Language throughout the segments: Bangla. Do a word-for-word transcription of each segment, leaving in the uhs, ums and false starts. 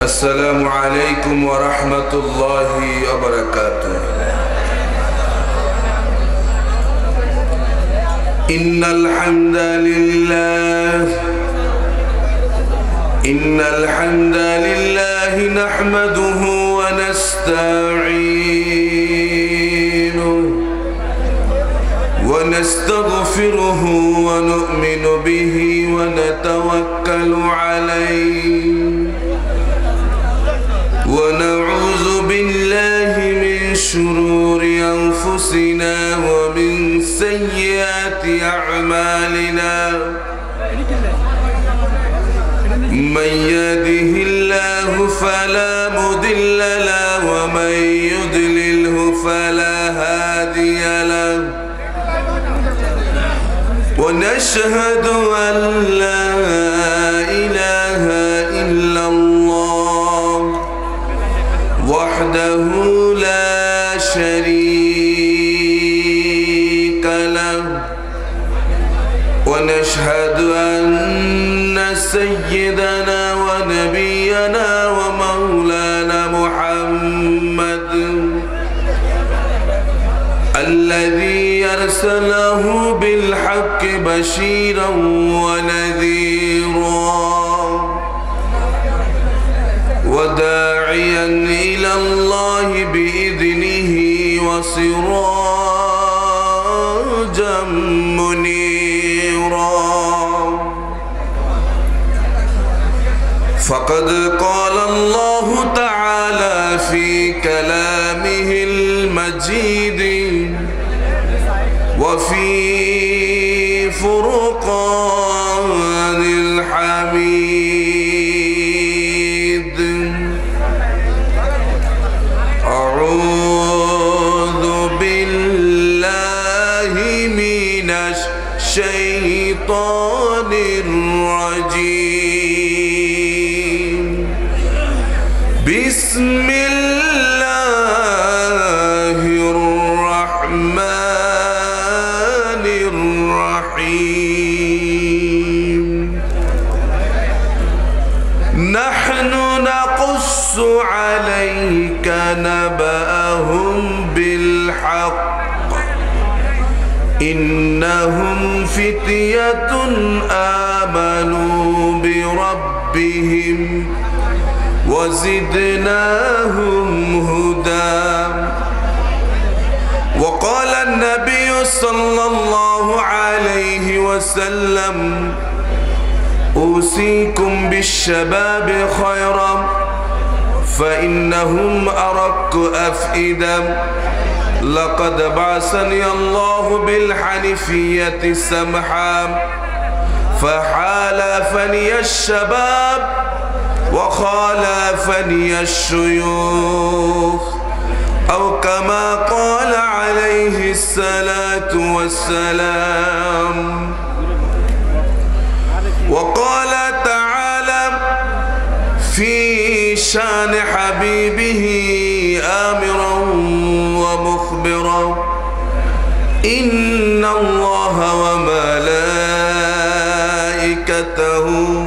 अस्सलामु अलैकुम व रहमतुल्लाहि व बरकातुहू। इन्नल हम्दलिल्लाह इन्नल हम्दलिल्लाह नहमदुहु व नस्तईनुहु व नस्तगफिरुहु व नु'मिनु बिहि व नतवक्कलु अलैहि ونعوذ بالله من شرور أنفسنا ومن سيئات أعمالنا من يهده الله فلا مضل له ومن يضلله فلا هادي له ونشهد أن لا إله إلا الله وحده لا شريك له ونشهد أن سيدنا ونبينا ومولانا محمد الذي أرسله بالحق بشيرا ونذيرا وداعيا إلى الله بإذنه وسراجا منيرا فقد قال الله تعالى في كلامه المجيد وفي فرقان الحميد أعوذ بالله من الشيطان الرجيم بسم الله الرحمن الرحيم نحن نقص عليك نبأهم بالحق إنهم فتية آمنوا بربهم وزدناهم هدى وقال النبي صلى الله عليه وسلم أوصيكم بالشباب خيرا فإنهم أرق أفئدة لقد بعثني الله بالحنيفية السمحاء فحالفني الشباب وخالفني الشيوخ أو كما قال عليه الصلاة والسلام وقال تعالى في شان حبيبه آمرا ومخبرا إن الله وملائكته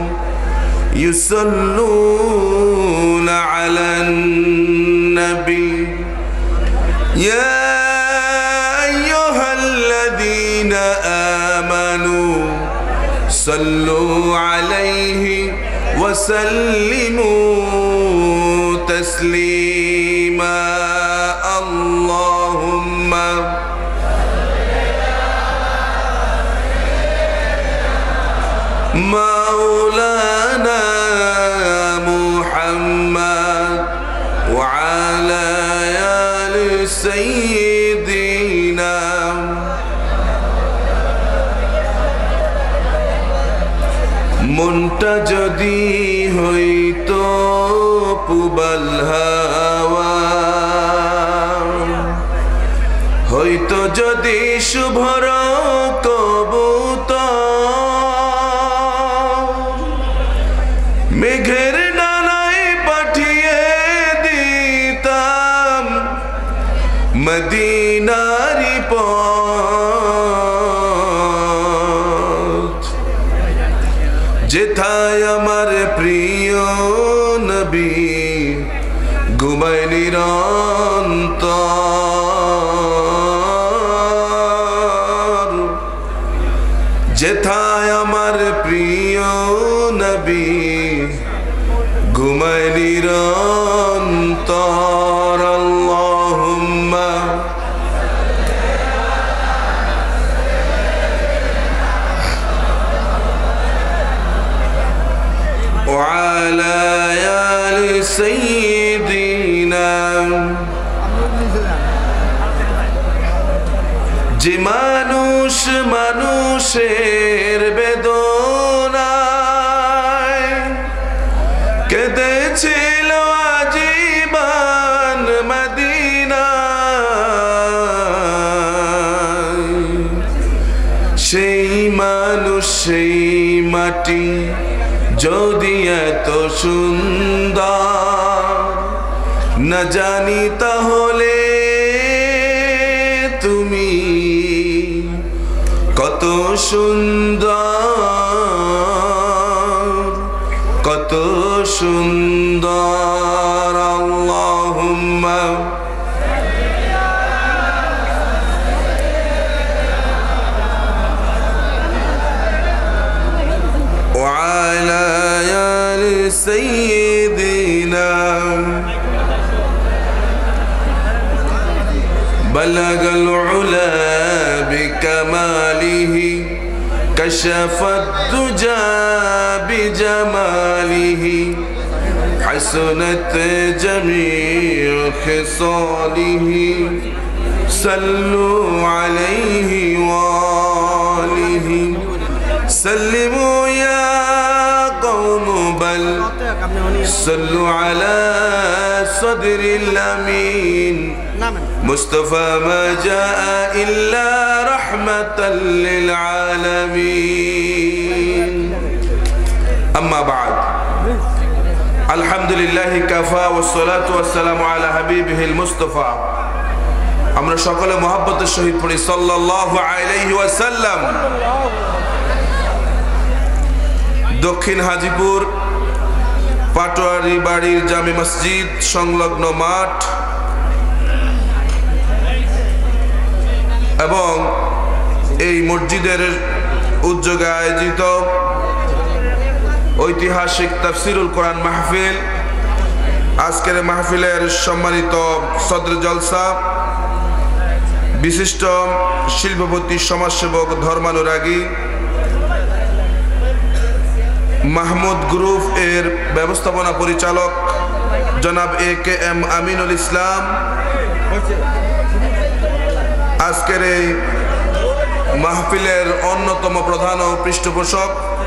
يصلون على النبي يا أيها الذين آمنوا صلوا عليه وسلموا تسليما اللهم مولانا محمد وعلى آل سيدنا منتجدي হইতো পুবাল হাওয়া হইতো যদি শুভর কবুতর মেঘের ডানায় পাঠিয়ে দিতাম মদিনারি পথ যেথায় আমার প্রিয় নবী ঘুমায় নিরন্তর যেথায় আমার প্রিয় নবী ঘুমায় নিরন্তর আল্লাহুম্মা وعلى آل سيدنا যে মানুষ মানুষের বেদনায় কেঁদেছিল আজীবন মদিনায় সেই মানুষ সেই মাটি যদি এত সুন্দর না জানি তাহলে তুমি কত সুন্দর কত সুন্দর আল্লাহুম্মা وعلى آل سيدنا بلغ العلا بكماله كشف الدجى بجماله حسنت جميع خصاله صلوا عليه وآله سلموا يا قوم بل صلوا على صدر الأمين مصطفى ما جاء إلا رحمة للعالمين أما بعد الحمد لله كفى والصلاة والسلام على حبيبه المصطفى আমরা সকলে মহব্বতের সহিত পড়ি সাল্লাল্লাহু আলাইহি ওয়াসাল্লাম। দক্ষিণ হাজীপুর পাটোয়ারি বাড়ির জামে মসজিদ সংলগ্ন মাঠ এবং এই মসজিদের উদ্যোগে আয়োজিত ঐতিহাসিক তাফসিরুল কোরআন মাহফিল, আজকের মাহফিলের সম্মানিত সদর জলসা, বিশিষ্ট শিল্পপতি, সমাজসেবক, ধর্মানুরাগী, মাহমুদ গ্রুপ এর ব্যবস্থাপনা পরিচালক জনাব এ কে এম আমিনুল ইসলাম, আজকের এই মাহফিলের অন্যতম প্রধান ও পৃষ্ঠপোষক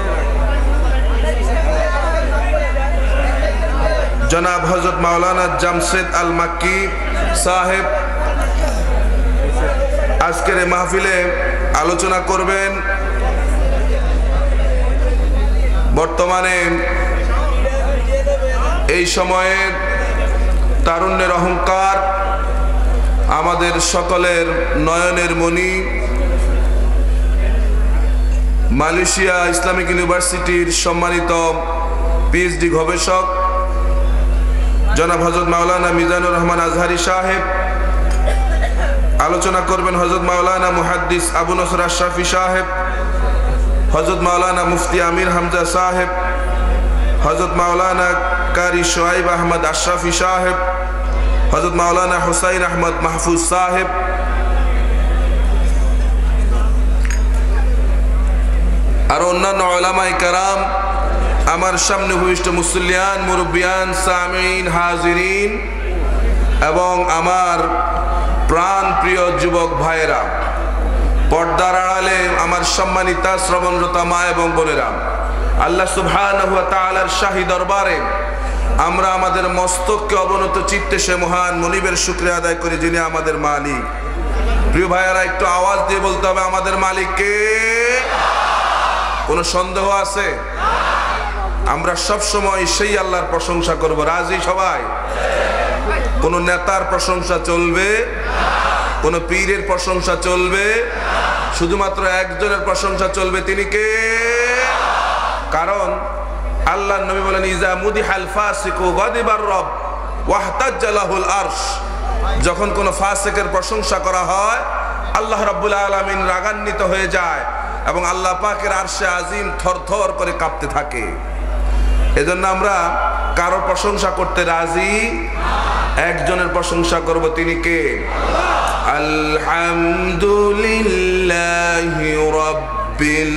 জনাব হযরত মাওলানা জামশেদ আল মাক্কি সাহেব, আজকের এই মাহফিলে আলোচনা করবেন বর্তমানে এই সময়ে তারুণ্যের অহংকার, আমাদের সকলের নয়নের মণি, মালয়েশিয়া ইসলামিক ইউনিভার্সিটির সম্মানিত পিএইচডি গবেষক জনাব হযরত মাওলানা মিজানুর রহমান আজহারি সাহেব। আলোচনা করবেন হযরত মাওলানা মুহাদ্দিস আবু নসর আশরাফি সাহেব, হযরত মাওলানা মুফতি আমির হামজা সাহেব, হযরত মাওলানা কারি শোয়েব আহমদ আশরাফি সাহেব, হযরত মাওলানা হুসাইন আহমদ মাহফুজ সাহেব, আর অন্যান্য উলামায়ে কেরাম, আমার সামনে উপবিষ্ট মুসল্লিয়ান, মুরব্বিয়ান, সামিঈন, হাজিরিন এবং আমার প্রাণ প্রিয় যুবক ভাইয়েরা, পর্দার আড়ালে আমার সম্মানিতা শ্রবণরতা মা এবং বোনেরা, আল্লাহ সুবহানাহু ওয়া তাআলার শাহী দরবারে আমরা আমাদের মস্তককে অবনত চিত্তে সে মহান মুনিবের শুকরিয়া আদায় করি যিনি আমাদের মালিক। প্রিয় ভাইয়েরা, একটু আওয়াজ দিয়ে বলতে হবে আমাদের মালিক কে? কোনো সন্দেহ আছে? আমরা সব সময় সেই আল্লাহর প্রশংসা করব। রাজি সবাই? কোন নেতার প্রশংসা চলবে, কোন পীরের প্রশংসা চলবে, শুধুমাত্র একজনের প্রশংসা চলবে, তিনি কে? কারণ আল্লাহর নবী বলেন ইজা মুদিহাল ফাসিকু গাদিবার রব ওয়াহতাজ্জা লাহুল আরশ, যখন কোন ফাসিকের প্রশংসা করা হয় আল্লাহ রাব্বুল আলামিন রাগান্বিত হয়ে যায় এবং আল্লাহ পাকের আরশে আজিম থরথর করে কাঁপতে থাকে। এজন্য আমরা কারো প্রশংসা করতে রাজি, একজনের প্রশংসা করব, তিনি কে? আলহামদুলিল্লাহি রাব্বিল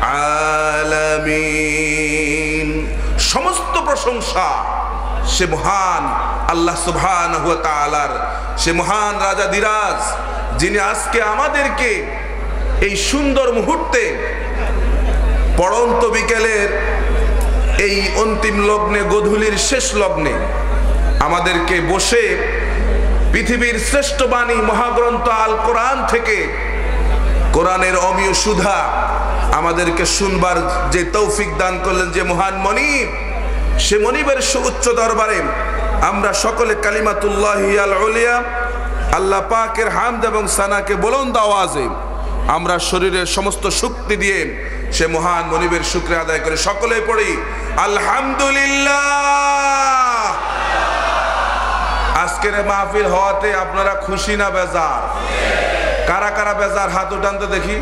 আলামিন। সমস্ত প্রশংসা সে মহান আল্লাহ সুবহানাহু ওয়া তাআলার, সে মহান রাজা দিরাজ, যিনি আজকে আমাদেরকে এই সুন্দর মুহূর্তে পড়ন্ত বিকেলের এই অন্তিম লগ্নে, গোধূলির শেষ লগ্নে আমাদেরকে বসে পৃথিবীর শ্রেষ্ঠ বাণী মহাগ্রন্থ আল কোরআন থেকে কোরআনের অমীয় সুধা আমাদেরকে শুনবার যে তৌফিক দান করলেন যে মহান মনিব, সে মনিবের সুউচ্চ দরবারে আমরা সকলে কালিমাতুল্লাহি আল উলিয়া, আল্লাহ পাকের হামদ এবং সানাকে বুলন্দ আওয়াজে আমরা শরীরের সমস্ত শক্তি দিয়ে সে মহান মনিবের শুকরিয়া আদায় করে সকলে পড়ি আলহামদুলিল্লাহ। আজকের মাহফিল হওয়াতে আপনারা খুশি না বেজার? কারা কারা বেজার হাত উঠান তো দেখি।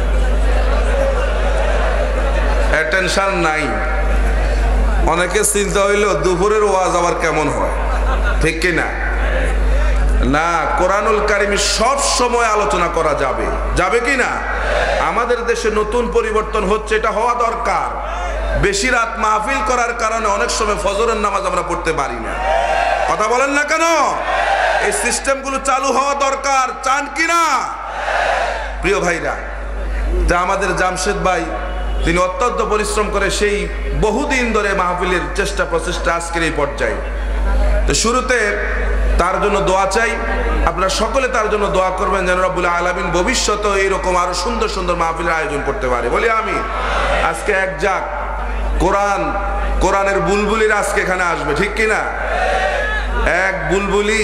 টেনশন নাই। অনেকে চিন্তা হইল দুপুরের ওয়াজ আবার কেমন হয়, ঠিক কিনা? না, কোরআনুল কারিমে সব সময় আলোচনা করা যাবে, যাবে কি না? আমাদের দেশে নতুন পরিবর্তন হচ্ছে, এটা হওয়া দরকার। বেশি রাত মাহফিল করার কারণে অনেক সময় ফজরের নামাজ আমরা পড়তে পারি না। কথা বলেন না কেন? এই সিস্টেমগুলো চালু হওয়া দরকার, চান কি না? প্রিয় ভাইরা, তা আমাদের জামশেদ ভাই তিনি অত্যন্ত পরিশ্রম করে সেই বহুদিন ধরে মাহফিলের চেষ্টা প্রচেষ্টা আজকের এই পর্যায়ে। তো শুরুতে তার জন্য দোয়া চাই, আপনারা সকলে তার জন্য দোয়া করবেন যেন রব্বুল আলামিন ভবিষ্যতে এইরকম আরো সুন্দর সুন্দর মাহফিলের আয়োজন করতে পারে, বলি আমি। আজকে এক যাক কোরআন, কোরআনের বুলবুলিরা আজকে এখানে আসবে, ঠিক কিনা? এক বুলবুলি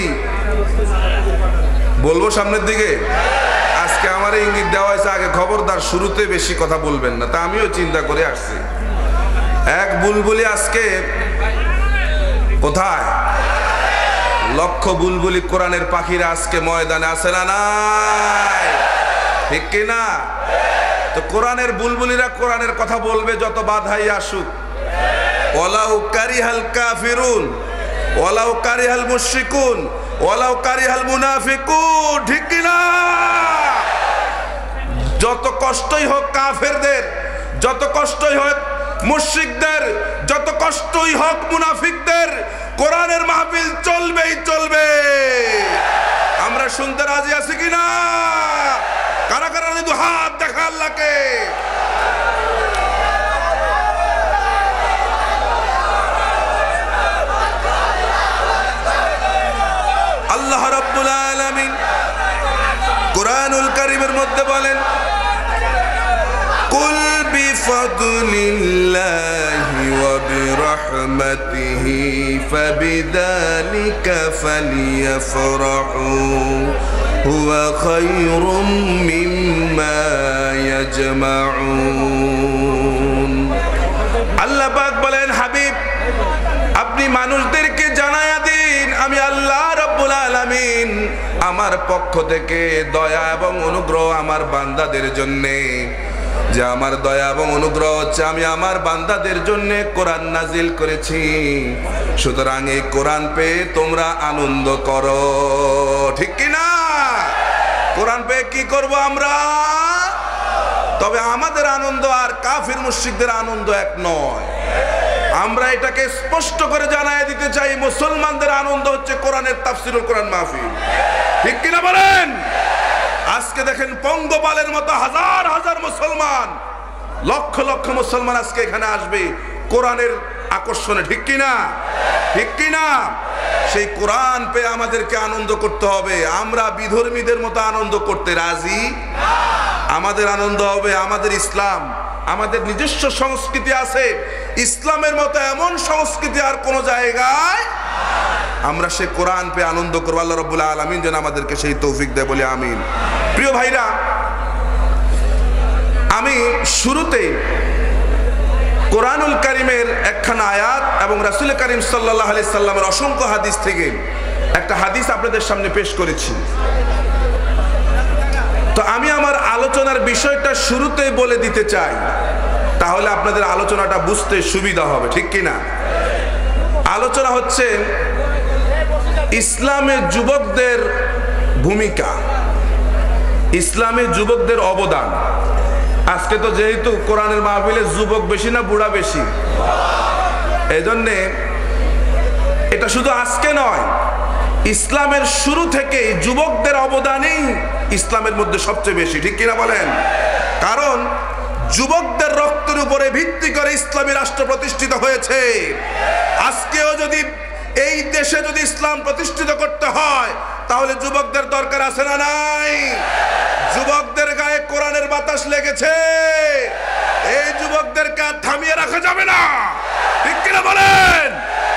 বলবো সামনের দিকে। আজকে আমার ইঙ্গিত দেওয়া হয়েছে আগে খবরদার শুরুতে বেশি কথা বলবেন না, তা আমিও চিন্তা করে আসছি। এক বুলবুলি আজকে কোথায়? লক্ষ বুলবুলি কোরআনের পাখিরা আজকে ময়দানে আছে না নাই, ঠিক কিনা? তো কোরআনের বুলবুলিরা কোরআনের কথা বলবে যত বাধাই আসুক। ওয়ালাউ কারিহাল কাফিরুন ওয়ালাউ কারিহাল মুশরিকুন ওয়ালাউ কারিহাল মুনাফিকুন, ঠিক কিনা? যত কষ্টই হোক কাফেরদের, যত কষ্টই হোক মুশরিকদের, যত কষ্টই হোক মুনাফিকদের, কোরআনের মাহফিল চলবেই চলবে। আমরা শুনতে রাজি আছি কিনা? কারা কারা দু হাত দেখা আল্লাহকে। আল্লাহ রাব্বুল আলামিন কোরআনুল কারীমের মধ্যে বলেন কুল বিফাদলিল্লাহি ওয়া বিরহমাতিহি ফাবিযালিকা ফালিয়াফরাহু হুয়া খায়রুম মিম্মা ইয়াজমাউন। আল্লাহ পাক বলেন, হাবিব আপনি মানুষদেরকে জানায়া দিন আমি আল্লাহ রাব্বুল আলামিন আমার পক্ষ থেকে দয়া এবং অনুগ্রহ আমার বান্দাদের জন্য, যে আমার দয়া এবং অনুগ্রহ হচ্ছে আমি আমার বান্দাদের জন্য কোরআন নাজিল করেছি। সুতরাং এই কোরআন পেয়ে তোমরা আনন্দ করো, ঠিক কি না? কোরআন পেয়ে কি করব আমরা? তবে আমাদের আনন্দ আর কাফির মুশরিকদের আনন্দ এক নয়। আমরা এটাকে স্পষ্ট করে জানাই দিতে চাই, মুসলমানদের আনন্দ হচ্ছে কোরআনের তাফসীরুল কোরআন মাহফিল, ঠিক কিনা বলেন? আজকে দেখেন পঙ্গপালের মতো হাজার হাজার মুসলমান, লক্ষ লক্ষ মুসলমান আজকে এখানে আসবে কোরআনের আকর্ষণে, ঠিক কিনা? ঠিক কিনা? সেই কোরআন পেয়ে আমাদেরকে আনন্দ করতে হবে। আমরা বিধর্মীদের মতো আনন্দ করতে রাজি? আমাদের আনন্দ হবে আমাদের ইসলাম, আমাদের নিজস্ব সংস্কৃতি আছে, ইসলামের মতো এমন সংস্কৃতি আর কোন জায়গায়। আমরা সে কোরআন পেয়ে আনন্দ করবো। আল্লাহ রাব্বুল আলামিন যেন আমাদেরকে সেই তৌফিক দেয়, বলি আমিন। প্রিয় ভাইরা, আমি শুরুতে কোরআনুল কারীমের একখানা আয়াত এবং রাসূল করিম সাল্লাল্লাহু আলাইহি সাল্লামের অসংখ্য হাদিস থেকে একটা হাদিস আপনাদের সামনে পেশ করেছি। তো আমি আমার আলোচনার বিষয়টা শুরুতেই বলে দিতে চাই, তাহলে আপনাদের আলোচনাটা বুঝতে সুবিধা হবে, ঠিক কিনা? আলোচনা হচ্ছে ইসলামে যুবকদের ভূমিকা, ইসলামে যুবকদের অবদান। আজকে তো যেহেতু কোরআনের মাহফিলে যুবক বেশি না বুড়া বেশি, এই জন্যে এটা শুধু আজকে নয়, ইসলামের শুরু থেকে যুবকদের অবদানই ইসলামের মধ্যে সবচেয়ে বেশি, ঠিক কিনা বলেন? কারণ যুবকদের রক্তের উপরে ভিত্তি করে ইসলামী রাষ্ট্র প্রতিষ্ঠিত হয়েছে। আজকেও যদি এই দেশে যদি ইসলাম প্রতিষ্ঠিত করতে হয় তাহলে যুবকদের দরকার আছে না নাই? যুবকদের গায়ে কোরআনের বাতাস লেগেছে, এই যুবকদেরকে আর থামিয়ে রাখা যাবে না, ঠিক কিনা বলেন?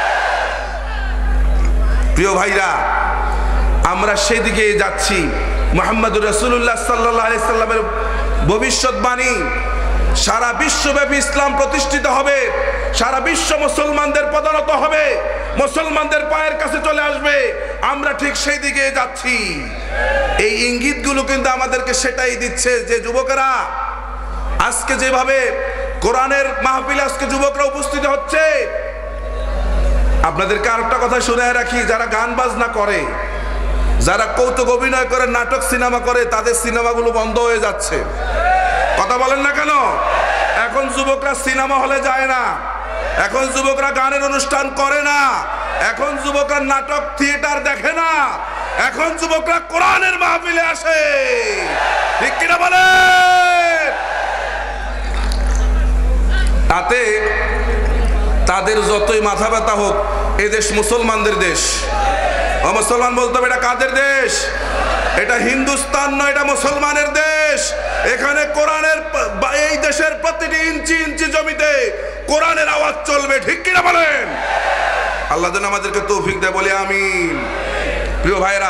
প্রিয় ভাইরা, আমরা সেদিকে যাচ্ছি। মুহাম্মদুর রাসূলুল্লাহ সাল্লাল্লাহু আলাইহি সাল্লামের ভবিষ্যৎবাণী, সারা বিশ্বব্যাপী ইসলাম প্রতিষ্ঠিত হবে, সারা বিশ্ব মুসলমানদের পদানত হবে, মুসলমানদের পায়ের কাছে চলে আসবে। আমরা ঠিক সেই দিকে যাচ্ছি। এই ইঙ্গিতগুলো কিন্তু আমাদেরকে সেটাই দিচ্ছে যে যুবকেরা আজকে যেভাবে কোরআনের মাহফিলে আজকে যুবকরা উপস্থিত হচ্ছে, আপনাদেরকে আরেকটা কথা শুনে রাখি, যারা গান বাজনা করে, যারা কৌতুক অভিনয় করে, নাটক সিনেমা করে, তাদের সিনেমাগুলো বন্ধ হয়ে যাচ্ছে। কথা বলেন না কেন? এখন যুবকরা সিনেমা হলে যায় না, এখন যুবকরা গানের অনুষ্ঠান করে না, এখন যুবকরা নাটক থিয়েটার দেখে না, এখন যুবকরা কোরআনের মাহফিলে আসে, ঠিক কিনা বলেন? তাতে তাদের যতই মাথা ব্যথা হোক, এদেশ মুসলমানদের দেশ। ও মুসলমান বলতে হবে এটা কাদের দেশ? এটা হিন্দুস্তান নয়, এটা মুসলমানের দেশ। এখানে কোরআনের, এই দেশের প্রতিটি ইঞ্চি ইঞ্চি জমিতে কোরআনের আওয়াজ চলবে, ঠিক কিনা বলেন? আল্লাহ যেন আমাদেরকে তৌফিক দেয়, বলে আমিন। প্রিয় ভাইরা,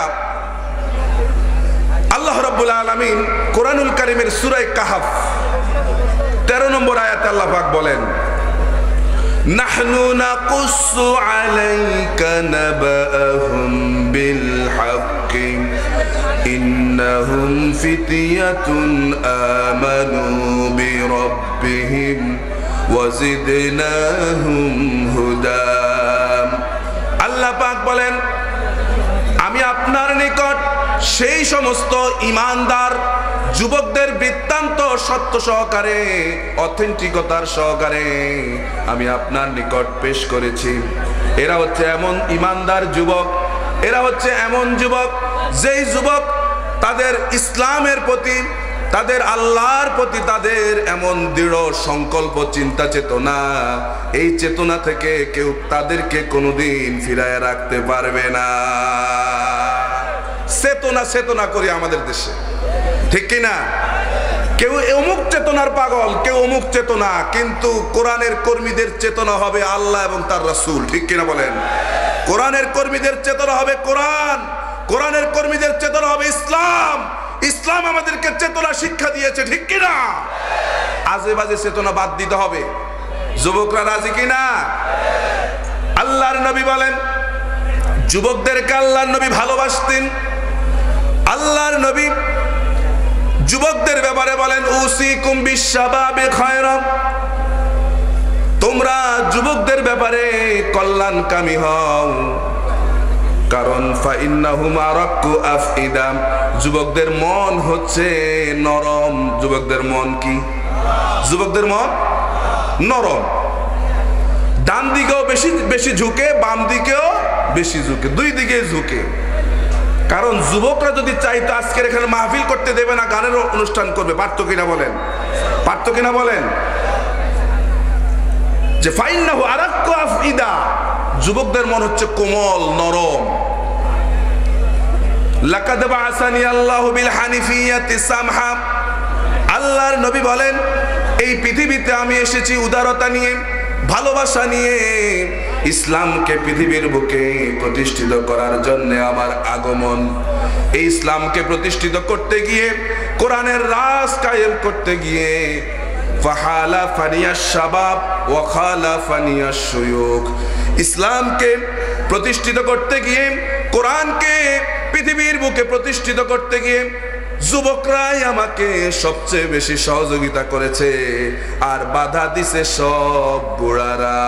আল্লাহ রাব্বুল আলামিন কোরআনুল কারীমের সূরা কাহফ তেরো নম্বর আয়াতে আল্লাহ পাক বলেন, নাহনু নাকুসু আলাইকা নাবাআহুম বিল হাক্কি ইন্নাহুম ফিতয়াতুন আমানু বিরাব্বিহিম ওয়াজিদনাহুম হুদা। আল্লাহ পাক বলেন, আমি আপনার নিকট সেই সমস্ত ঈমানদার যুবকদের বৃত্তান্ত সত্য সহকারে, অথেন্টিকতার সহকারে আমি আপনার নিকট পেশ করেছি। এরা হচ্ছে এমন ঈমানদার যুবক, এরা হচ্ছে এমন যুবক যেই যুবক তাদের ইসলামের প্রতি, তাদের আল্লাহর প্রতি তাদের এমন দৃঢ় সংকল্প, চিন্তা চেতনা, এই চেতনা থেকে কেউ তাদেরকে কোনোদিন ফিরায় রাখতে পারবে না। চেতনা চেতনা করি আমাদের দেশে, ঠিক কিনা? কেউ অমুক চেতনার পাগল, কেউ অমুক চেতনা, কিন্তু কোরআনের কর্মীদের চেতনা হবে আল্লাহ এবং তার রাসূল, ঠিক কিনা বলেন? কোরআনের কর্মীদের চেতনা হবে কোরআন, কোরআনের কর্মীদের চেতনা হবে ইসলাম। ইসলাম আমাদেরকে চেতনা শিক্ষা দিয়েছে, ঠিক কিনা? আজে বাজে চেতনা বাদ দিতে হবে। যুবকরা রাজি কিনা? আল্লাহর নবী বলেন, যুবকদেরকে আল্লাহর নবী ভালোবাসতেন। আল্লাহর নবী যুবকদের ব্যাপারে বলেন, উসিকুম বিশাবাবি খায়রা, তোমরা যুবকদের ব্যাপারে কল্যাণকামী হও, কারণ ফাইন্নাহুম আরাক্কু আফইদা, যুবকদের মন হচ্ছে নরম। যুবকদের মন কি? যুবকদের মন নরম। ডান দিকেও বেশি বেশি ঝুঁকে, বাম দিকেও বেশি ঝুঁকে, দুই দিকে ঝুঁকে। কারণ যুবকরা যদি চাইতো আজকের এখানে মাহফিল করতে দেবে না, গানের অনুষ্ঠান করবে, পারতো কিনা বলেন? পারতো কিনা বলেন? যে ফাইন্নাহু আরাক্কু আফইদা, যুবকদের মন হচ্ছে কোমল, নরম। লাকাদ বাআসানি আল্লাহু বিল হানিফিয়াতি সামহা, আল্লাহর নবী বলেন, এই পৃথিবীতে আমি এসেছি উদারতা নিয়ে, ভালোবাসা নিয়ে, ইসলামকে পৃথিবীর বুকে প্রতিষ্ঠিত করার জন্য আমার আগমন। এই ইসলামকে প্রতিষ্ঠিত করতে গিয়ে, কোরআনের রাজ কায়েম করতে গিয়ে ফাহালাফানিয়াশ শাবাব ওয়া খালাফানিয়াশ শুয়ুখ। ইসলামকে প্রতিষ্ঠিত করতে গিয়ে, কোরআনকে পৃথিবীর বুকে প্রতিষ্ঠিত করতে গিয়ে যুবকরাই আমাকে সবচেয়ে বেশি সহযোগিতা করেছে, আর বাধা দিছে সব বুড়ারা।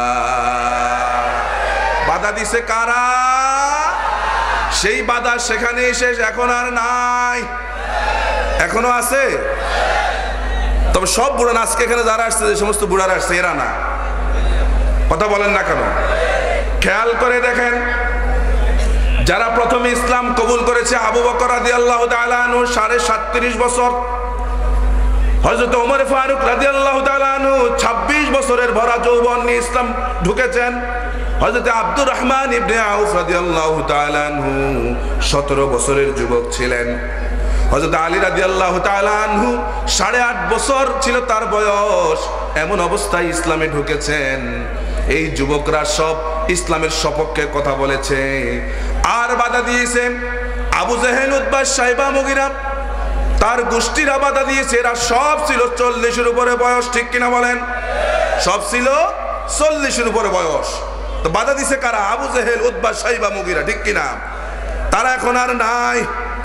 বাধা দিছে কারা? সেই বাধা সেখানেই শেষ, এখন আর নাই। এখনো আছে, তবে সব বুড়া না। আজকে এখানে যারা আসছে, যে সমস্ত বুড়ারা আসছে, এরা না। কথা বলেন না কেন? খেয়াল করে দেখেন, যারা প্রথমে ইসলাম কবুল করেছে, আবু বকর রাদিয়াল্লাহু তাআলা আনহু সাড়ে সাতত্রিশ বছর, হযরত ওমর ফারুক রাদিয়াল্লাহু তাআলা আনহু ছাব্বিশ বছরের ভরা যৌবন নিয়ে ইসলাম ঢুকেছেন, হযরত আব্দুর রহমান ইবনে আউফ রাদিয়াল্লাহু তাআলা আনহু সতেরো বছরের যুবক ছিলেন, হযরত আলী রাদিয়াল্লাহু তাআলা আনহু সাড়ে আট বছর ছিল তার বয়স। এমন অবস্থায় ইসলামে ঢুকেছেন। এই যুবকরা সব ইসলামের সপক্ষে কথা বলেছে আর বাধা দিয়েছে। আবু জেহেল, উতবা, শাইবা, মুগিরা, তার গোষ্ঠীরা বাধা দিয়েছে। এরা সব ছিল চল্লিশের উপরে বয়স, ঠিক কিনা বলেন? সব ছিল চল্লিশের উপরে বয়স। তো বাধা দিছে কারা? আবু জেহেল, উতবা, শাইবা, মুগিরা, ঠিক কিনা? তারা এখন আর নাই।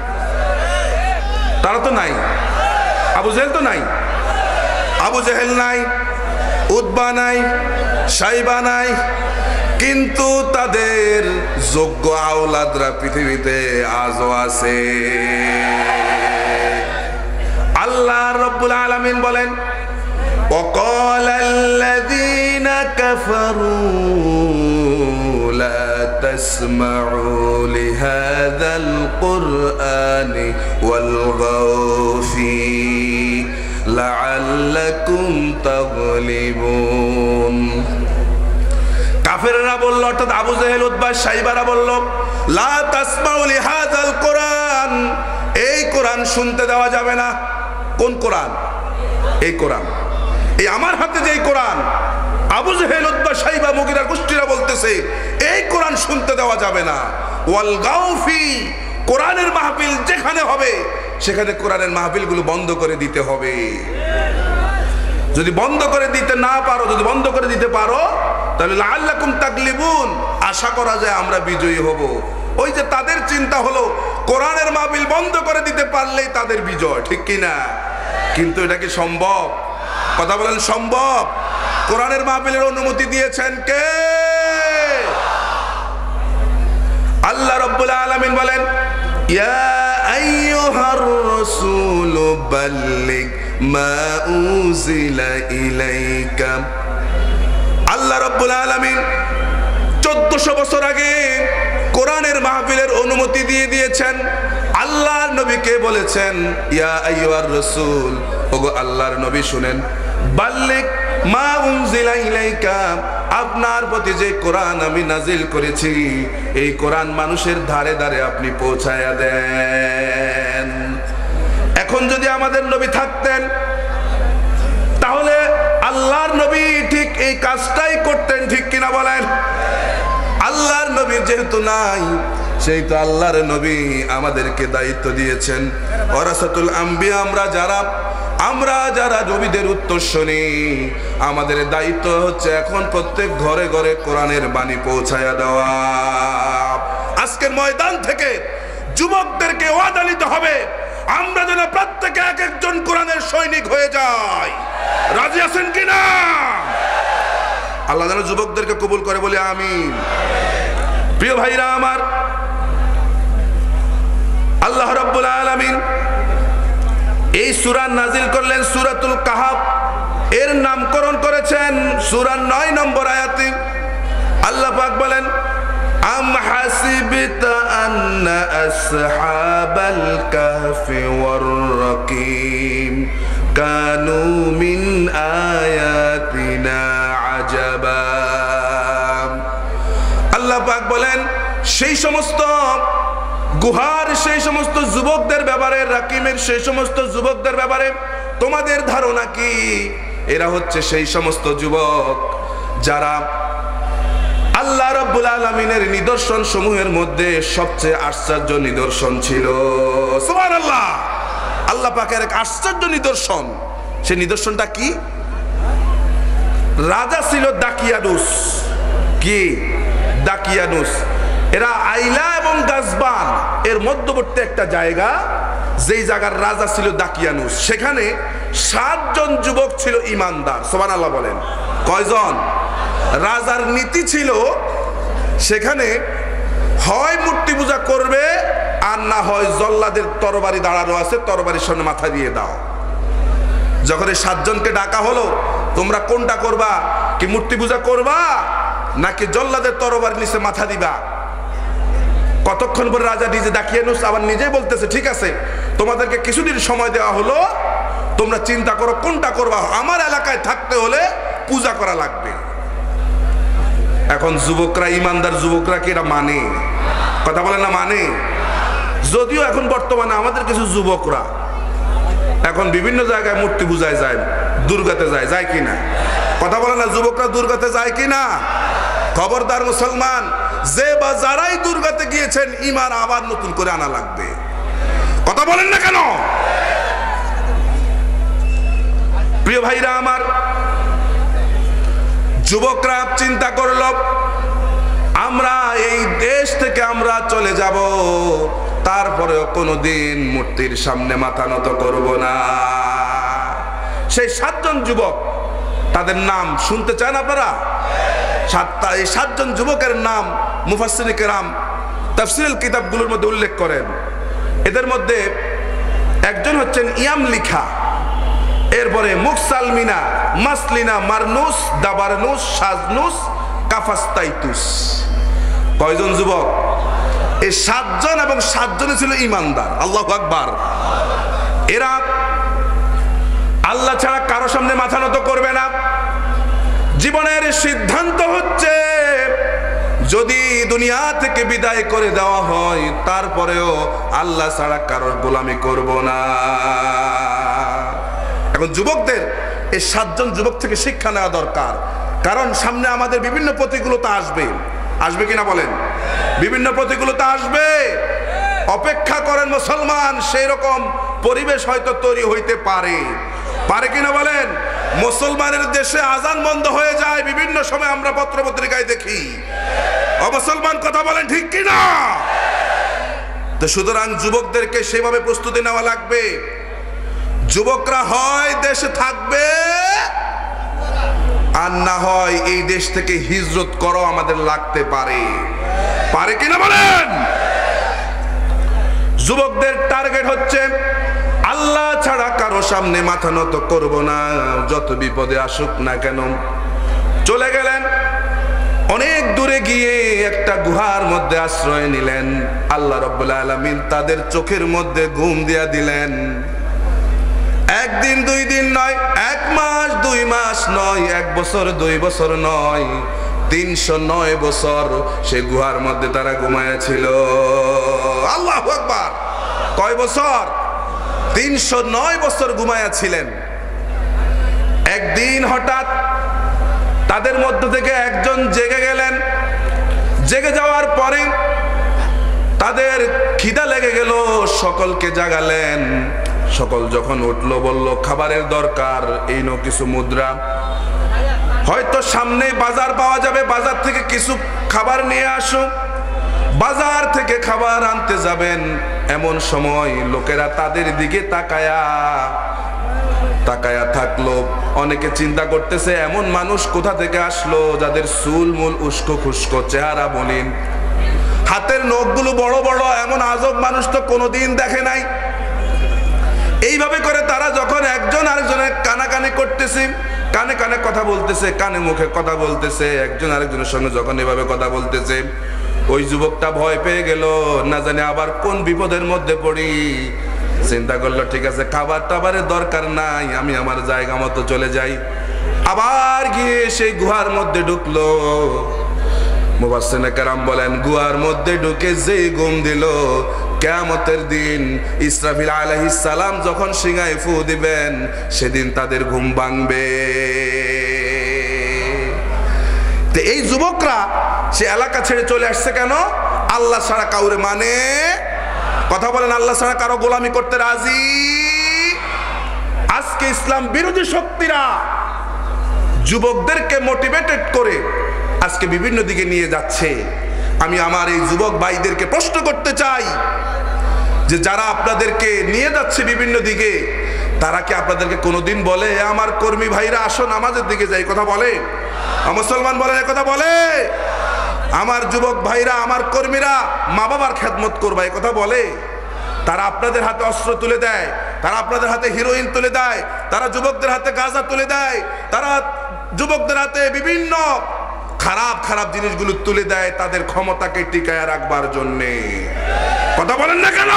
তারা তো নাই। আবু জেহেল তো নাই, আবু জেহেল নাই, উতবা নাই, শাইবা নাই, কিন্তু তাদের যোগ্য আওলাদরা পৃথিবীতে আজও আছে। আল্লাহ রাব্বুল আলামিন বলেন, وقال الذين كفروا لا تسمعوا لهذا القرآن والغوا فيه لعلكم تغلبون। কাফেররা বলল, অর্থাৎ আবু জেহেল, উতবা, শাইবারা বলল, লা তাসমাউ লিহাযাল কোরআন, এই কোরআন শুনতে দেওয়া যাবে না। কোন কোরআন? এই কোরআন, এই আমার হাতে যে কোরআন, আবু জেহেল, উতবা, শাইবা, মুগিরার গোষ্ঠীরা বলতেছে এই কোরআন শুনতে দেওয়া যাবে না। ওয়াল গাউফি, কোরআনের মাহফিল যেখানে হবে সেখানে কোরআনের মাহফিলগুলো বন্ধ করে দিতে হবে। যদি বন্ধ করে দিতে না পারো, যদি বন্ধ করে দিতে পারো, তাহলে লাআল্লাকুম তাগলিবুন, আশা করা যায় আমরা বিজয়ী হব। ওই যে তাদের চিন্তা হলো কোরআনের মাহফিল বন্ধ করে দিতে পারলেই তাদের বিজয়, ঠিক কিনা? কিন্তু এটা কি সম্ভব? কথা বলেন, সম্ভব? কোরআনের মাহফিলের অনুমতি দিয়েছেন কে? আল্লাহ রাব্বুল আলামিন বলেন, ইয়া আইয়ুহার রাসূল বাল্লিগ মা উনজিলা ইলাইকা। আল্লাহ রাব্বুল আলামিন চোদ্দশো বছর আগে কোরআনের মাহফিলের অনুমতি দিয়ে দিয়েছেন। আল্লাহর নবীকে বলেছেন, ইয়া আইয়ুহার রাসূল, ওগো আল্লাহর নবী শুনেন, বাল্লিগ মা উনজিলা ইলাইকা, আপনার প্রতি যে কোরআন আমি নাজিল করেছি এই কোরআন মানুষের ধারে ধারে আপনি পৌঁছায়া দেন। এখন যদি আমাদের নবী থাকতেন তাহলে আল্লাহর নবী ঠিক এই কাজটাই করতেন, ঠিক কিনা বলেন? আল্লাহর নবী যেহেতু নাই, সেই তো আল্লাহর নবী আমাদেরকে দায়িত্ব দিয়েছেন। ওয়ারাসাতুল আম্বিয়া, আমরা যারা আমরা যারা নবীদের উত্তরসূরি, আমাদের দায়িত্ব হচ্ছে এখন প্রত্যেক ঘরে ঘরে কোরআনের বাণী পৌঁছায়া দেওয়া। আজকের ময়দান থেকে যুবকদেরকে ওয়াদা নিতে হবে, আমরা যেন প্রত্যেকে এক একজন কোরআনের সৈনিক হয়ে যাই। রাজি আছেন কিনা? আল্লাহ যেন যুবকদেরকে কবুল করে, বলে আমিন। প্রিয় ভাইরা আমার, আল্লাহ রাব্বুল আলামিন এই সূরা নাজিল করলেন সূরাতুল কাহাফ, এর নামকরণ করেছেন সূরার নয় নম্বর আয়াতে। আল্লাহ পাক বলেন, আম হাসিবতা আন্না আসহাবাল কাহফি ওয়ার রাকিম কানু মিন আয়াতিনা আজাবা। আল্লাহ পাক বলেন, সেই সমস্ত গুহার সেই সমস্ত যুবকদের ব্যাপারে, রাকিমের সেই সমস্ত যুবকদের ব্যাপারে তোমাদের ধারণা কি? এরা হচ্ছে সেই সমস্ত যুবক যারা আল্লাহ রাব্বুল আলামিনের নিদর্শন সমূহের মধ্যে সবচেয়ে আশ্চর্য নিদর্শন ছিল। সুবহানাল্লাহ! আল্লাহ পাকের এক আশ্চর্য নিদর্শন সে নিদর্শনটা কি? রাজা ছিল দাকিয়ানুস। কি? দাকিয়ানুস। এরা আইলা এবং গাজবান এর মধ্যবর্তী একটা জায়গা, যেই জায়গার রাজা ছিল দাকিয়ানুস। সেখানে সাতজন যুবক ছিল ইমানদার। সুবহানাল্লাহ বলেন। কয়জন? রাজার নীতি ছিল সেখানে হয় মূর্তি পূজা করবে, আর না হয় জল্লাদের তরবারি দাঁড়ানো আছে, তরবারির সামনে মাথা দিয়ে দাও। যখন এই সাতজনকে ডাকা হলো, তোমরা কোনটা করবা? কি মূর্তি পূজা করবা নাকি জল্লাদের তরবারি নিচে মাথা দিবা? কতক্ষণ পরে রাজা নিজে দাকিয়ানুস আবার নিজেই বলতেছে, ঠিক আছে, তোমাদেরকে কিছুদিন সময় দেওয়া হলো, তোমরা চিন্তা করো কোনটা করবা। আমার এলাকায় থাকতে হলে পূজা করা লাগবে। এখন যুবকরা, ইমানদার যুবকরা কি এরা মানে? কথা বলে না মানে? যদিও এখন বর্তমানে আমাদের কিছু যুবকরা এখন বিভিন্ন জায়গায় মূর্তি পূজায় যায়, দুর্গাতে যায়, যায় কিনা? কথা বলে না, যুবকরা দুর্গাতে যায় কিনা? খবরদার মুসলমান, যে বা যারাই দুর্গাতে গিয়েছেন, ইমান আবার নতুন করে আনা লাগবে। কথা বলেন না কেন? প্রিয় ভাইরা আমার, যুবকরা চিন্তা করল, আমরা এই দেশ থেকে আমরা চলে যাব, তারপরেও কোনোদিন মূর্তির সামনে মাথা নত করব না। সেই সাতজন যুবক, তাদের নাম শুনতে চান আপনারা? সাতটা এই সাতজন যুবকের নাম মুফাসসিরিনে কেরাম তাফসীরের কিতাবগুলোর মধ্যে উল্লেখ করেন। এদের মধ্যে একজন হচ্ছেন ইয়ামলিখা, এরপরে মুকসালমিনা, মাসলিনা, মারনুস, দাবারনুস, সাজনুস, কাফাস্তাইতুস। কয়জন যুবক? এই সাতজন, এবং সাতজনে ছিল ইমানদার। আল্লাহু আকবার। এরা আল্লাহ ছাড়া কারো সামনে মাথা নত করবে না। জীবনের সিদ্ধান্ত হচ্ছে, যদি দুনিয়া থেকে বিদায় করে দেওয়া হয়, তারপরেও আল্লাহ ছাড়া কারোর গোলামি করব না। এখন যুবকদের এই সাতজন যুবক থেকে শিক্ষা নেওয়া দরকার, কারণ সামনে আমাদের বিভিন্ন প্রতিকূলতা আসবে। আসবে কিনা বলেন? বিভিন্ন প্রতিকূলতা আসবে। অপেক্ষা করেন মুসলমান, সেই রকম পরিবেশ হয়তো তৈরি হইতে পারে। পারে কিনা বলেন? মুসলমানের দেশে আজান বন্ধ হয়ে যায়, বিভিন্ন সময় আমরা পত্র পত্রিকায় দেখি। ও মুসলমান, কথা বলেন ঠিক কিনা? তো সুতরাং যুবকদেরকে সেভাবে প্রস্তুতি নেওয়া লাগবে। যুবকরা হয় দেশে থাকবে, আর না হয় এই দেশ থেকে হিজরত করো আমাদের লাগতে পারে। পারে কিনা বলেন? যুবকদের টার্গেট হচ্ছে, আল্লাহ ছাড়া কারো সামনে মাথা নত করব না, যত বিপদে আসুক না কেন। চলে গেলেন, অনেক দূরে গিয়ে একটা গুহার মধ্যে আশ্রয় নিলেন। আল্লাহ রাব্বুল আলামিন তাদের চোখের মধ্যে ঘুম দিয়া দিলেন। একদিন দুই দিন নয়, এক মাস দুই মাস নয়, এক বছর দুই বছর নয়, তিনশো নয় বছর সে গুহার মধ্যে তারা ঘুমায়া ছিল। আল্লাহু আকবার। কয় বছর? তিনশো নয় বছর ঘুমায়া ছিলেন। একদিন হঠাৎ তাদের মধ্য থেকে একজন জেগে গেলেন। জেগে যাওয়ার পরে তাদের খিদা লেগে গেল, সকলকে জাগালেন। সকল যখন উঠলো, বলল খাবারের দরকার, এই নো কিছু মুদ্রা, হয়তো সামনে বাজার পাওয়া যাবে, বাজার থেকে কিছু খাবার নিয়ে আসো। বাজার থেকে খাবার আনতে যাবেন, এমন সময় লোকেরা তাদের দিকে তাকায়া তাকায়া থাকলো। অনেকে চিন্তা করতেছে, এমন মানুষ কোথা থেকে আসলো যাদের চুল মূল উস্কো খুস্কো, চেহারা মলিন, হাতের নখগুলো বড় বড়, এমন আজব মানুষ তো কোনোদিন দেখে নাই। এইভাবে করে তারা যখন একজন আরেকজনের কানাকানি করতেছে, কানে কানে কথা বলতেছে, কানে মুখে কথা বলতেছে, একজন আরেকজনের সঙ্গে যখন এভাবে কথা বলতেছে, ওই যুবকটা ভয় পেয়ে গেল, না জানি আবার কোন বিপদের মধ্যে পড়ি। চিন্তা করলো, ঠিক আছে, খাবার টাবারের দরকার নাই, আমি আমার জায়গা মতো চলে যাই। আবার গিয়ে সেই গুহার মধ্যে ঢুকলো। মুফাসসিরিনে কেরাম বলেন, গুহার মধ্যে ঢুকে যেই ঘুম দিল, কিয়ামতের দিন ইসরাফিল আলাইহিস সালাম যখন সিংহায় ফু দিবেন, সেদিন তাদের ঘুম ভাঙবে। তো এই যুবকরা সে এলাকা ছেড়ে চলে আসছে কেন? আল্লাহ ছাড়া কাউরে মানে। কথা বলেন, আল্লাহ ছাড়া কারো গোলামি করতে রাজি? আজকে ইসলাম বিরোধী শক্তিরা যুবকদেরকে মোটিভেটেড করে আজকে বিভিন্ন দিকে নিয়ে যাচ্ছে। আমি আমার এই যুবক ভাইদেরকে প্রশ্ন করতে চাই যে যারা আপনাদেরকে নিয়ে যাচ্ছে বিভিন্ন দিকে, তারা কি আপনাদেরকে কোনোদিন বলে আমার কর্মী ভাইরা আসো নামাজের দিকে যাই? কথা বলে? মুসলমান বলে কথা বলে? আমার যুবক ভাইরা, আমার কর্মীরা মা বাবার খেদমত করবা, এই কথা বলে? তারা আপনাদের হাতে অস্ত্র তুলে দেয়, তারা আপনাদের হাতে হিরোইন তুলে দেয়, তারা যুবকদের হাতে গাঁজা তুলে দেয়, তারা যুবকদের হাতে বিভিন্ন খারাপ খারাপ জিনিসগুলো তুলে দেয় তাদের ক্ষমতাকে টিকায় রাখবার জন্যে। কথা বলেন না কেন?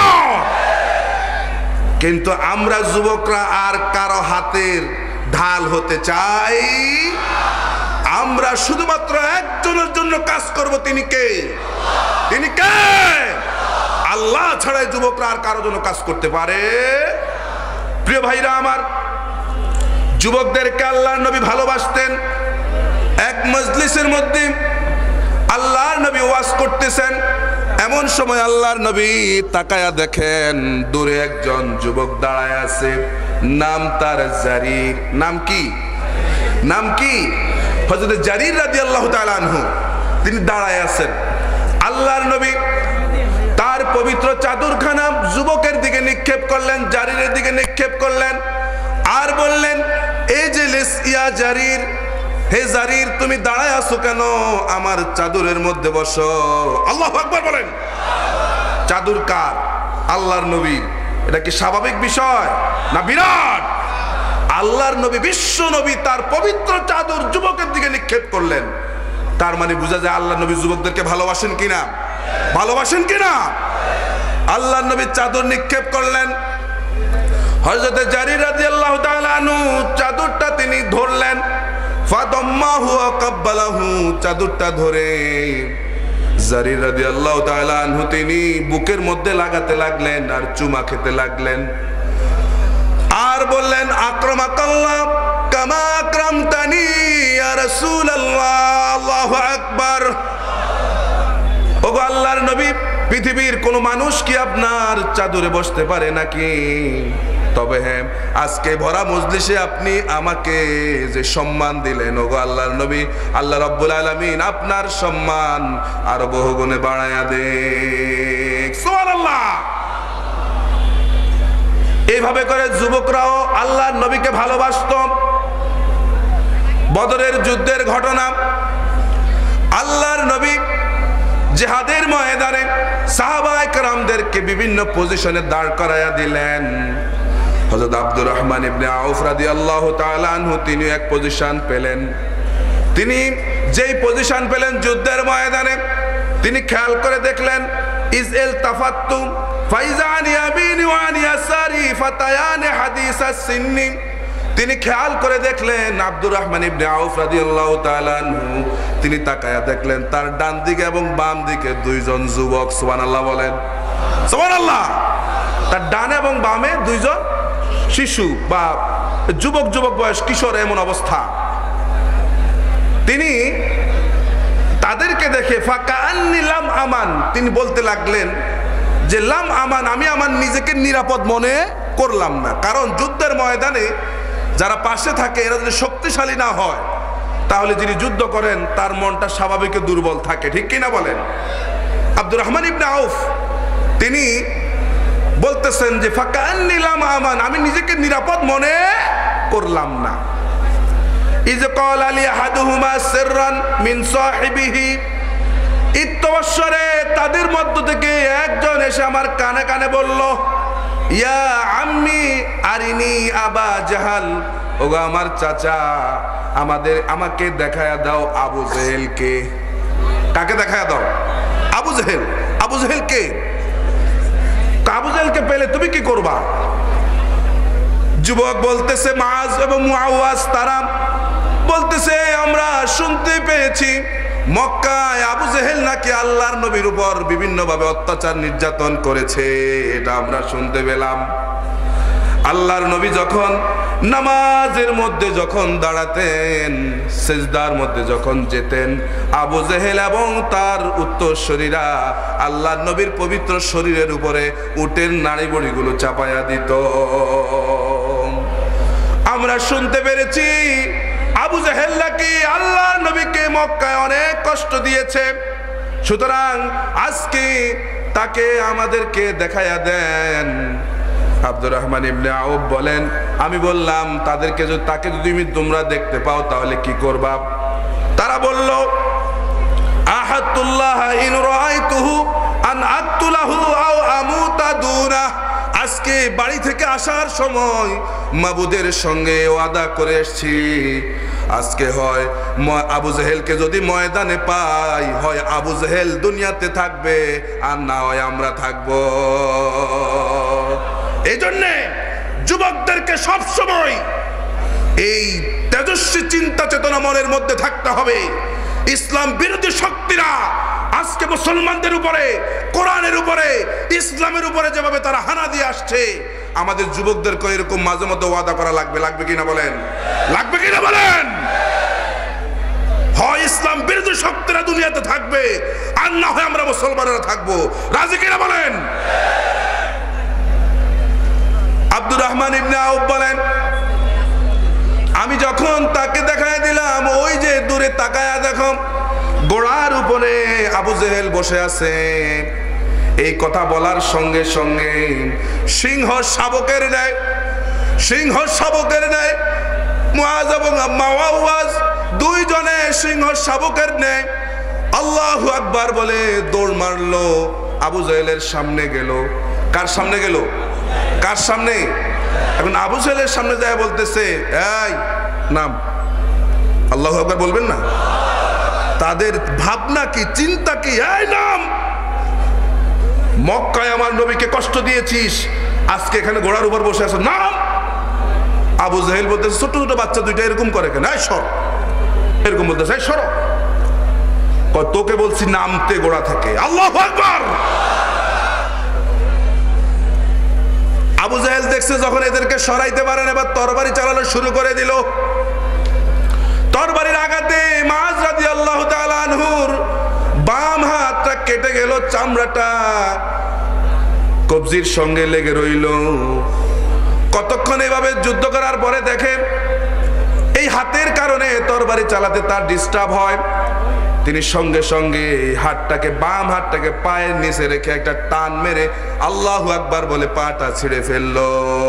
কিন্তু আমরা যুবকরা আর কারো হাতের ঢাল হতে চাই? আমরা শুধুমাত্র একজনের জন্য কাজ করব। তিনি কে? তিনি কে? আল্লাহ ছাড়াই যুবকরা আর কারো জন্য কাজ করতে পারে? প্রিয় ভাইরা আমার, যুবকদেরকে আল্লাহর নবী ভালোবাসতেন। এক মজলিসের মধ্যে আল্লাহর নবী ওয়াজ করতেছেন, এমন সময় আল্লাহর নবী তাকায়া দেখেন দূরে একজন যুবক দাঁড়ায় আছে, নাম তার জারির। নাম কি? নাম কি? হযরত জারির রাদিয়াল্লাহু তাআলা আনহু তিনি দাঁড়ায় আছেন। আল্লাহর নবী তার পবিত্র চাদরখানা যুবকের দিকে নিক্ষেপ করলেন, জারিরের দিকে নিক্ষেপ করলেন, আর বললেন, এই যে লিস ইয়া জারির, হে জারির তুমি দাঁড়ায় আছো কেন? আমার চাদরের মধ্যে বসো। আল্লাহু আকবার বলেন। চাদর কার? আল্লাহর নবী। এটা কি স্বাভাবিক বিষয় না বিরাট? আল্লাহর নবী, বিশ্ব নবী তার পবিত্র চাদর যুবকের দিকে নিক্ষেপ করলেন। তার মানে বোঝা যায় আল্লাহর নবী যুবকদেরকে ভালোবাসেন কিনা? ভালোবাসেন কিনা? আল্লাহর নবী চাদর নিক্ষেপ করলেন। হযরত জারির রাদিয়াল্লাহু তাআলা আনহু চাদরটা তিনি ধরলেন, ফাদাম্মাহু ওয়া কাব্বালাহু, চাদরটা ধরে জারির রাদিয়াল্লাহু তাআলা আনহু তিনি বুকের মধ্যে লাগাতে লাগলেন আর চুমা খেতে লাগলেন, আর বললেন, আকরামাকাল্লাহ কামা আকরামতানি ইয়া রাসূলুল্লাহ। আল্লাহু আকবার। ওগো আল্লাহর নবী, পৃথিবীর কোন মানুষ কি আপনার চাদরে বসতে পারে নাকি? তবে হ্যাঁ, আজকে ভরা মজলিসে আপনি আমাকে যে সম্মান দিলেন, ওগো আল্লাহর নবী, আল্লাহ রাব্বুল আলামিন আপনার সম্মান আরো বহুগুণে বাড়ায়া দেখ। সুবহানাল্লাহ। এইভাবে করে যুবকরাও আল্লাহর নবীকে ভালোবাসত। বদরের যুদ্ধের ঘটনা, আল্লাহর নবী জিহাদের ময়দানে সাহাবায়ে কেরামদেরকে বিভিন্ন পজিশনে দাঁড় করায়া দিলেন। হযরত আব্দুর রহমান ইবনে আউফ রাদিয়াল্লাহু তাআলা আনহু তিনি এক পজিশন পেলেন। তিনি যেই পজিশন পেলেন যুদ্ধের ময়দানে, তিনি খেয়াল করে দেখলেন, ইজএল তাফাত্তু ফাইজান ইয়ামিনি ওয়া আন ইয়াসারি ফাতায়ান হাদিসাস সিন্নি। তিনি খেয়াল করে দেখলেন আব্দুর রহমান ইবনে আউফ রাদিয়াল্লাহু তাআলা আনহু তিনি তাকায়া দেখলেন তার ডান দিকে এবং বাম দিকে দুইজন যুবক। সুবহানাল্লাহ বলেন। সুবহানাল্লাহ। তার ডান এবং বামে দুইজন শিশু বা যুবক যুবক বয়স, কিশোর, এমন অবস্থা। তিনি তাদেরকে দেখে ফাকাআন্নি লাম আমান, তিনি বলতে লাগলেন যে লাম আমান, আমি আমার নিজেকে নিরাপদ মনে করলাম না। কারণ যুদ্ধের ময়দানে যারা পাশে থাকে এরা যদি শক্তিশালী না হয়, তাহলে যিনি যুদ্ধ করেন তার মনটা স্বাভাবিক দুর্বল থাকে। ঠিক কিনা বলেন? আব্দুর রহমান ইবনে আউফ তিনি বলতেছেন যে ফাকাআন্নি লাম আমান, আমি নিজেকে নিরাপদ মনে করলাম না। ইয ক্বালা লি আহাদুহুমা সিররান মিন সাহিবিহি, ইত্তবসরে তাদের মধ্য থেকে একজন এসে আমার কানে কানে বলল, ইয়া আম্মি আরিনি আবা জাহাল, ওগো আমার চাচা, আমাদের আমাকে দেখায়া দাও আবু জেহেলকে। কাকে দেখায়া দাও? আবু জেহেল। আবু জেহেল কে? আবু জেহেলকে পেলে তুমি কি করবা? যুবক বলতেছে, মাআজ এবং মুআওয়াজ তারা বলতেছে, আমরা শুনতে পেয়েছি মক্কায় আবু জেহেল নাকি আল্লাহর নবীর উপর বিভিন্ন ভাবে অত্যাচার নির্যাতন করেছে, এটা আমরা শুনতে পেলাম। আল্লাহর নবী যখন নামাজের মধ্যে যখন দাঁড়াতেন, সিজদার মধ্যে যখন যেতেন, আবু জেহেল এবং তার উত্তরসূরিরা আল্লাহর নবীর পবিত্র শরীরের উপরে উটের নাড়ি বড়িগুলো চাপায়া দিত। আমরা শুনতে পেরেছি আবু জেহেল নাকি আল্লাহর নবীকে মক্কায় অনেক কষ্ট দিয়েছে, সুতরাং আজকে তাকে আমাদেরকে দেখায়া দেন। আব্দুর রহমান ইবনে আউফ বলেন, আমি বললাম তাদেরকে যদি তাকে যদি তোমরা দেখতে পাও তাহলে কি করবা? তারা বলল, আহাতুল্লাহ ইন রাআইতুহু আন আকতুলাহু আও আমুতা দুনা। আজকে বাড়ি থেকে আসার সময় মাবুদের সঙ্গে ওয়াদা করে এসেছি, আজকে হয় আবু জেহেলকে যদি ময়দানে পাই, হয় আবু জেহেল দুনিয়াতে থাকবে আর না হয় আমরা থাকবো। এই জন্যে যুবকদেরকে সব সময় এই তেজস্বী চিন্তা চেতনা মনের মধ্যে থাকতে হবে। ইসলাম বিরোধী শক্তিরা আজকে মুসলমানদের উপরে, কোরআনের উপরে, ইসলামের উপরে যেভাবে তারা হানা দিয়ে আসছে, আমাদের যুবকদেরকে এরকম মাঝে মধ্যে ওয়াদা করা লাগবে। লাগবে কিনা বলেন? লাগবে কিনা বলেন? হয় ইসলাম বিরোধী শক্তিরা দুনিয়াতে থাকবে আর না হয় আমরা মুসলমানেরা থাকবো। রাজি কিনা বলেন? আব্দুর রহমান ইবনে আউফ বলেন, আমি যখন তাকে দেখায় দিলাম, ওই যে দূরে তাকায়া দেখো ঘোড়ার উপরে আবু জেহেল বসে আছে। এই কথা বলার সঙ্গে সঙ্গে সিংহ শাবকের ন্যায়, সিংহ শাবকের ন্যায় মুআজ এবং মাওয়াজ দুইজনে সিংহ শাবকের ন্যায় আল্লাহু আকবার বলে দৌড় মারলো, আবু জেহেলের সামনে গেল। কার সামনে গেল? কার সামনে? এখন আবু জেহেলের সামনে যায় বলতেছে, এই নাম। আল্লাহু আকবার বলবেন না? তাদের ভাবনা কি, চিন্তা কি? এই নাম। মক্কায় আমার নবীকে কষ্ট দিয়েছিস, আজকে এখানে ঘোড়ার উপর বসে আছো, নাম। আবু জেহেল বলতেছে, ছোট ছোট বাচ্চা দুইটা এরকম করে কেন? এই সর। এরকম বলতেছে, এই সর। তোকে বলছি নামতে ঘোড়া থেকে। আল্লাহু আকবার। আবু জেহেল দেখছে যখন এদেরকে সরাইতে পারেন, এবার তরবারি চালানো শুরু করে দিল। তরবারির আঘাতে মুআজ রাদিয়াল্লাহু তাআলা আনহুর বাম হাতটা কেটে গেল, চামড়াটা কবজির সঙ্গে লেগে রইল। কতক্ষণ এভাবে যুদ্ধ করার পরে দেখেন এই হাতের কারণে তরবারি চালাতে তার ডিস্টার্ব হয়। তিনি সঙ্গে সঙ্গে হাতটাকে, বাম হাতটাকে পায়ের নিচে রেখে একটা টান মেরে আল্লাহু আকবার বলে পাটা ছিঁড়ে ফেললো।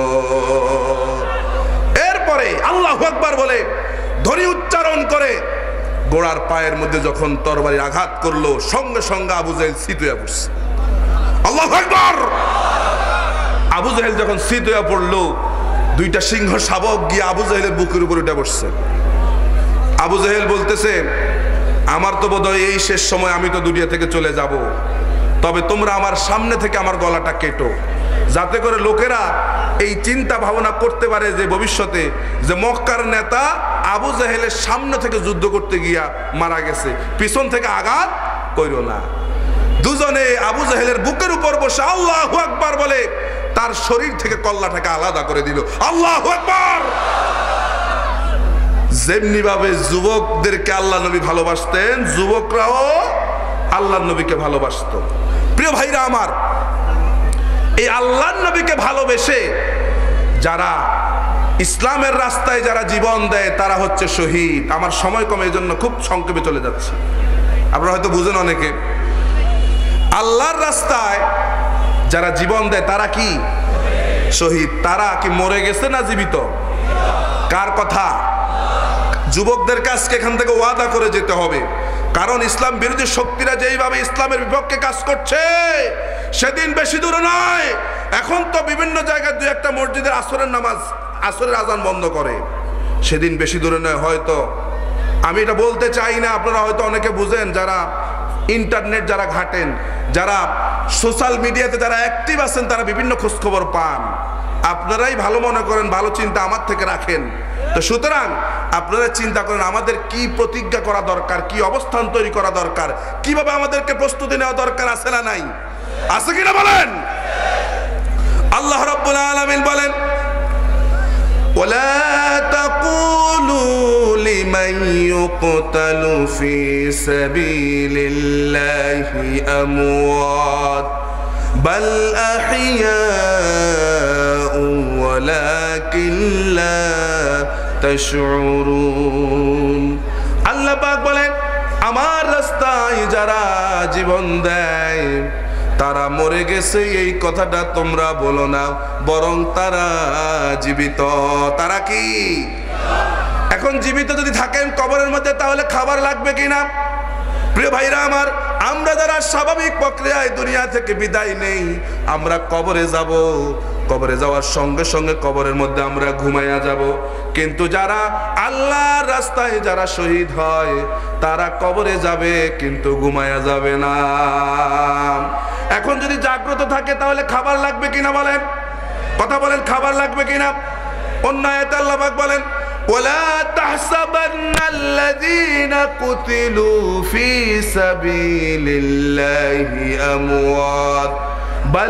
এরপরে আল্লাহু আকবার বলে ধ্বনি উচ্চারণ করে ঘোড়ার পায়ের মধ্যে যখন তরবারি আঘাত করলো, সঙ্গে সঙ্গে আবু জেহেল শীত হয়ে পড়ছে। আল্লাহু আকবার। আবু জেহেল যখন শীত হয়ে পড়লো, দুইটা সিংহ শাবক গিয়ে আবু জেহেলের বুকের উপর উঠে বসছে। আবু জেহেল বলতেছে, আমার তো বোধহয় এই শেষ সময়, আমি তো দুনিয়া থেকে চলে যাব, তবে তোমরা আমার সামনে থেকে আমার গলাটা কেটো, যাতে করে লোকেরা এই চিন্তা ভাবনা করতে পারে যে ভবিষ্যতে যে মক্কার নেতা আবু জেহেলের সামনে থেকে যুদ্ধ করতে গিয়া মারা গেছে, পিছন থেকে আঘাত কইরো না। দুজনে আবু জেহেলের বুকের উপর বসে আল্লাহু আকবার বলে তার শরীর থেকে কল্লাটাকে আলাদা করে দিল। আল্লাহু আকবার। যেমনি ভাবে যুবকদেরকে আল্লাহ নবী ভালোবাসতেন, যুবকরাও আল্লাহ নবীকে ভালোবাসত। প্রিয় ভাইরা আমার, এই আল্লাহ নবীকে ভালোবেসে যারা ইসলামের রাস্তায় যারা জীবন দেয় তারা হচ্ছে শহীদ। আমার সময় কমে, এই জন্য খুব সংক্ষেপে চলে যাচ্ছে। আপনারা হয়তো বুঝেন অনেকে, আল্লাহর রাস্তায় যারা জীবন দেয় তারা কি শহীদ? তারা কি মরে গেছে না জীবিত? কার কথা? যুবকদের কাছকে এখান থেকে ওয়াদা করে যেতে হবে, কারণ ইসলাম বিরোধী শক্তিরা যেইভাবে ইসলামের বিপক্ষে কাজ করছে, সেদিন বেশি দূরে নয়। এখন তো বিভিন্ন জায়গায় দুই একটা মসজিদের আসরের নামাজ, আসরের আজান বন্ধ করে, সেদিন বেশি দূরে নয়। হয়তো আমি এটা বলতে চাই না, আপনারা হয়তো অনেকে বুঝেন, যারা ইন্টারনেট যারা ঘাটেন, যারা সোশ্যাল মিডিয়াতে যারা অ্যাক্টিভ আছেন, তারা বিভিন্ন খোঁজখবর পান। আপনারাই ভালো মনে করেন, ভালো চিন্তা আমার থেকে রাখেন। তো সুতরাং আপনারা চিন্তা করেন আমাদের কি প্রতিজ্ঞা করা দরকার, কি অবস্থান তৈরি করা দরকার, কিভাবে আমাদেরকে প্রস্তুতি নেওয়া দরকার, আছে না নাই? আছে কিনা বলেন? আল্লাহ রাব্বুল আলামিন বলেন, ওয়ালা তাকুলু লিমান ইউকতালু ফি সাবিলিল্লাহি আমওয়াত বাল আহইয়াউ ওয়ালাকিন লা تشعرون আল্লাহ পাক বলেন আমার রাস্তায় যারা জীবন দেয় তারা মরে গেছে এই কথাটা তোমরা বলো না, বরং তারা জীবিত। তারা কি এখন জীবিত যদি থাকেন কবরের মধ্যে, তাহলে খাবার লাগবে কিনা? প্রিয় ভাইরা আমার, আমরা যারা স্বাভাবিক প্রক্রিয়ায় দুনিয়া থেকে বিদায় নেই, আমরা কবরে যাব, কবরে যাওয়ার সঙ্গে সঙ্গে কবরের মধ্যে আমরা ঘুমাইয়া যাব। কিন্তু যারা আল্লাহর রাস্তায় যারা শহীদ হয় তারা কবরে যাবে কিন্তু ঘুমাইয়া যাবে না। এখন যদি জাগ্রত থাকে তাহলে খাবার লাগবে কিনা বলেন? কথা বলেন, খাবার লাগবে কিনা? অন্য আয়াতে আল্লাহ পাক বলেন ولا تحسبن الذين قتلوا في سبيل الله أموات بل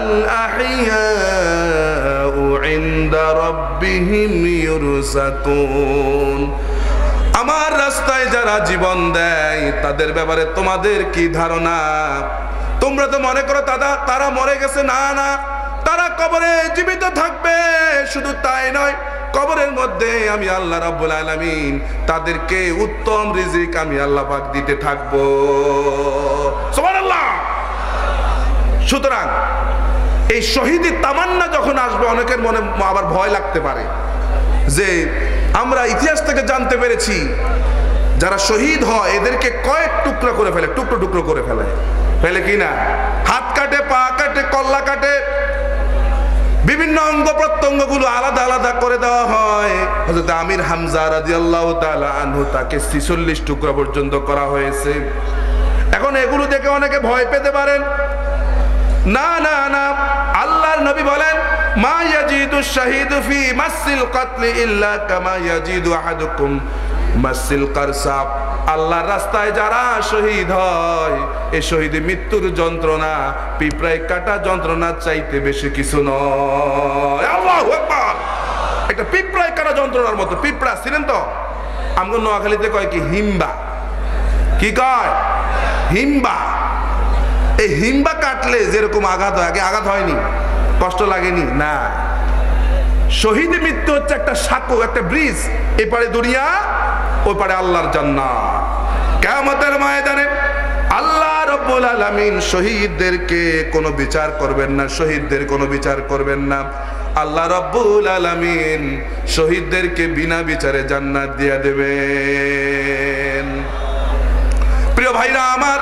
أحياء عند ربهم يرزقون আমার রাস্তায় যারা জীবন দেয় তাদের ব্যাপারে তোমাদের কি ধারণা? তোমরা তো মনে করো তারা তারা মরে গেছে। না না, তারা কবরে জীবিত থাকবে। শুধু তাই নয়, কবরের মধ্যে আমি আল্লাহ রাব্বুল আলামিন তাদেরকে উত্তম রিজিক আমি আল্লাহ পাক দিতে থাকবো। সুবহানাল্লাহ। সুতরাং এই শহীদের তামান্না যখন আসবে, অনেকের মনে আবার ভয় লাগতে পারে যে আমরা ইতিহাস থেকে জানতে পেরেছি যারা শহীদ হয় এদেরকে কয়েক টুকরা করে ফেলে, টুকরো টুকরো করে ফেলে ফেলে কিনা, হাত কাটে, পা কাটে, কল্লা কাটে, বিভিন্ন অঙ্গ প্রত্যঙ্গ গুলো আলাদা আলাদা করে দেওয়া হয়। হযরত আমির হামজা রাদিয়াল্লাহু তাআলা আনহু তাকে ছেচল্লিশ টুকরা পর্যন্ত করা হয়েছে। এখন এগুলো দেখে অনেকে ভয় পেতে পারেন। না না না, আল্লাহর নবী বলেন মা ইয়াজিদু শাহীদু ফি মাসিল কাতল ইল্লা কামা ইয়াজিদু আহাদুকুম মাসিল কারসাব। আল্লাহর রাস্তায় যারা শহীদ হয় এই শহীদের মৃত্যুর যন্ত্রণা পিঁপড়ায় কাটা যন্ত্রণা চাইতে বেশি কিছু নয়। আল্লাহু আকবার। একটা পিঁপড়ায় কাটা যন্ত্রণার মতো। পিঁপড়া ছিলেন তো আমগো নোয়াখালীতে কয় কি হিম্বা, কি কয় হিম্বা। এই হিম্বা কাটলে যেরকম আঘাত হয়, আগে আঘাত হয়নি, কষ্ট লাগেনি না। শহীদ মৃত্যু হচ্ছে একটা সাঁকো, একটা ব্রিজ, এপারে দুনিয়া ওই পারে আল্লাহর জান্নাত। কিয়ামতের ময়দানে আল্লাহ রাব্বুল আলামিন শহীদদেরকে কোনো বিচার করবেন না, শহীদদের কোনো বিচার করবেন না। আল্লাহ রাব্বুল আলামিন শহীদদেরকে বিনা বিচারে জান্নাত দিয়ে দেবেন। প্রিয় ভাইরা আমার,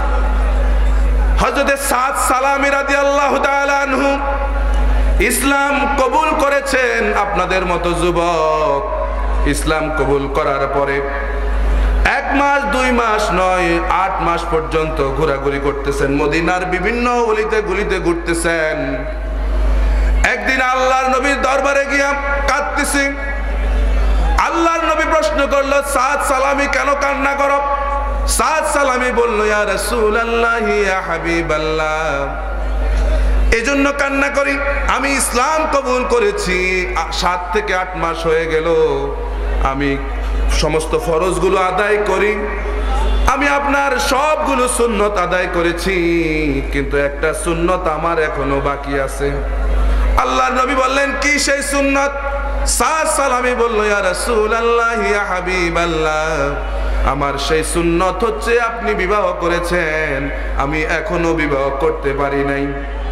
হযরত সাদ সালামী রাদিয়াল্লাহু তাআলা আনহু ইসলাম কবুল করেছেন। আপনাদের মতো যুবক ইসলাম কবুল করার পরে এক মাস দুই মাস নয় আট মাস পর্যন্ত ঘোরাঘুরি করতেছেন, মদিনার বিভিন্ন অলিতে গলিতে ঘুরতেছেন। একদিন আল্লাহর নবীর দরবারে গিয়া কাঁদতেছি। আল্লাহর নবী প্রশ্ন করলো, সাদ সালামী কেন কান্না করো? সাদ সালামী বলল, ইয়া রাসূলুল্লাহ ইয়া হাবিবাল্লাহ, এজন্য কান্না করি আমি ইসলাম কবুল করেছি, সাত থেকে আট মাস হয়ে গেল, আমি সমস্ত ফরজগুলো আদায় করি, আমি আপনার সবগুলো সুন্নত আদায় করেছি, কিন্তু একটা সুন্নত আমার এখনো বাকি আছে। আল্লাহর নবী বললেন, কি সেই সুন্নত? সাদ সালামী বলল, ইয়া রাসূলুল্লাহ ইয়া হাবিবাল্লাহ, আমার সেই সুন্নত হচ্ছে আপনি বিবাহ করেছেন, আমি এখনো বিবাহ করতে পারি নাই।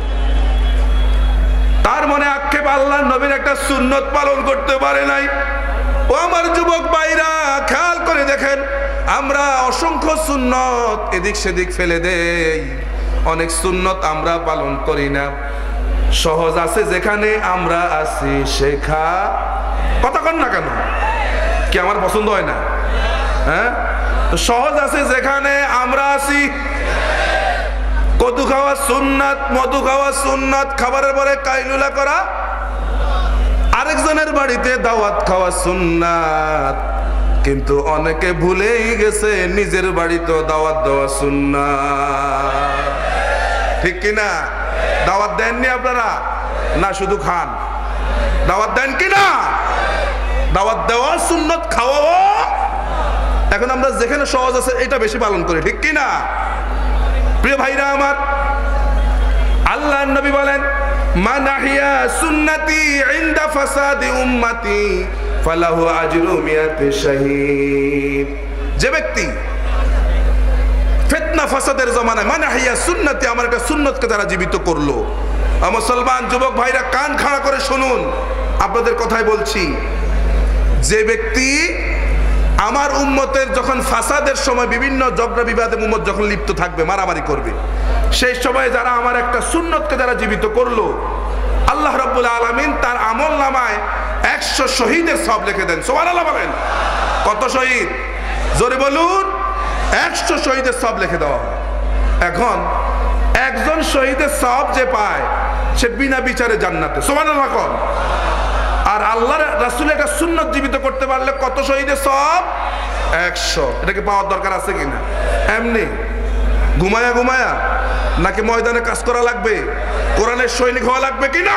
তার মনে আক্ষেপ, আল্লাহর নবীর একটা সুন্নত পালন করতে পারে নাই। ও আমার যুবক ভাইরা, খেয়াল করে দেখেন, আমরা অসংখ্য সুন্নত এদিক সেদিক ফেলে দেই, অনেক সুন্নত আমরা পালন করি না। সহজ আছে যেখানে আমরা আছি শেখা, কথা কন না কেন? কি আমার পছন্দ হয় না? হ্যাঁ, সহজ আছে যেখানে আমরা আছি। কদু খাওয়া সুন্নাত, মধু খাওয়া সুন্নাত, খাবারের পরে কাইলুলা করা, আরেকজনের বাড়িতে দাওয়াত খাওয়া সুন্নাত। কিন্তু অনেকে ভুলেই গেছে নিজের বাড়িতে দাওয়াত দেওয়া সুন্নাত। ঠিক কিনা? দাওয়াত দেননি আপনারা? না শুধু খান? দাওয়াত দেন কিনা? দাওয়াত দেওয়া সুন্নাত, খাওয়াও। এখন আমরা যেখানে সহজ আছে এটা বেশি পালন করি, ঠিক কিনা? প্রিয় ভাইরা আমার, আল্লাহর নবী বলেন, মান আহইয়া সুন্নতি ইনদা ফাসাদি উম্মতি ফালাহু আজরু মিয়াতি শাহীদ। যে ব্যক্তি ফিতনা ফাসাদের জমানায় মানে হাইয়া সুন্নতি, আমার একটা সুন্নতকে যারা জীবিত করলো, মুসলমান যুবক ভাইরা কান খাড়া করে শুনুন, আপনাদের কথাই বলছি। যে ব্যক্তি আমার উম্মতের যখন ফাসাদের সময় বিভিন্ন ঝগড়া বিবাদে উম্মত যখন লিপ্ত থাকবে, মারামারি করবে, সেই সময় যারা আমার একটা সুন্নতকে যারা জীবিত করলো, আল্লাহ রাব্বুল আলামিন তার আমল নামায় একশো শহীদের সওয়াব লিখে দেন। সুবহানাল্লাহ বলেন। কত শহীদ? জোরে বলুন। একশো শহীদের সওয়াব লিখে দেওয়া হয়। এখন একজন শহীদের সওয়াব যে পায় সে বিনা বিচারে জান্নাতে। সুবহানাল্লাহ কোন। আর আল্লাহর রাসূল একটা সুন্নাত জীবিত করতে পারলে কত শহীদের সওয়াব? একশো। এটাকে পাওয়ার দরকার আছে কিনা? এমনি ঘুমায়া ঘুমায়া নাকি ময়দানে কাজ করা লাগবে? কোরআনের সৈনিক হওয়া লাগবে কিনা?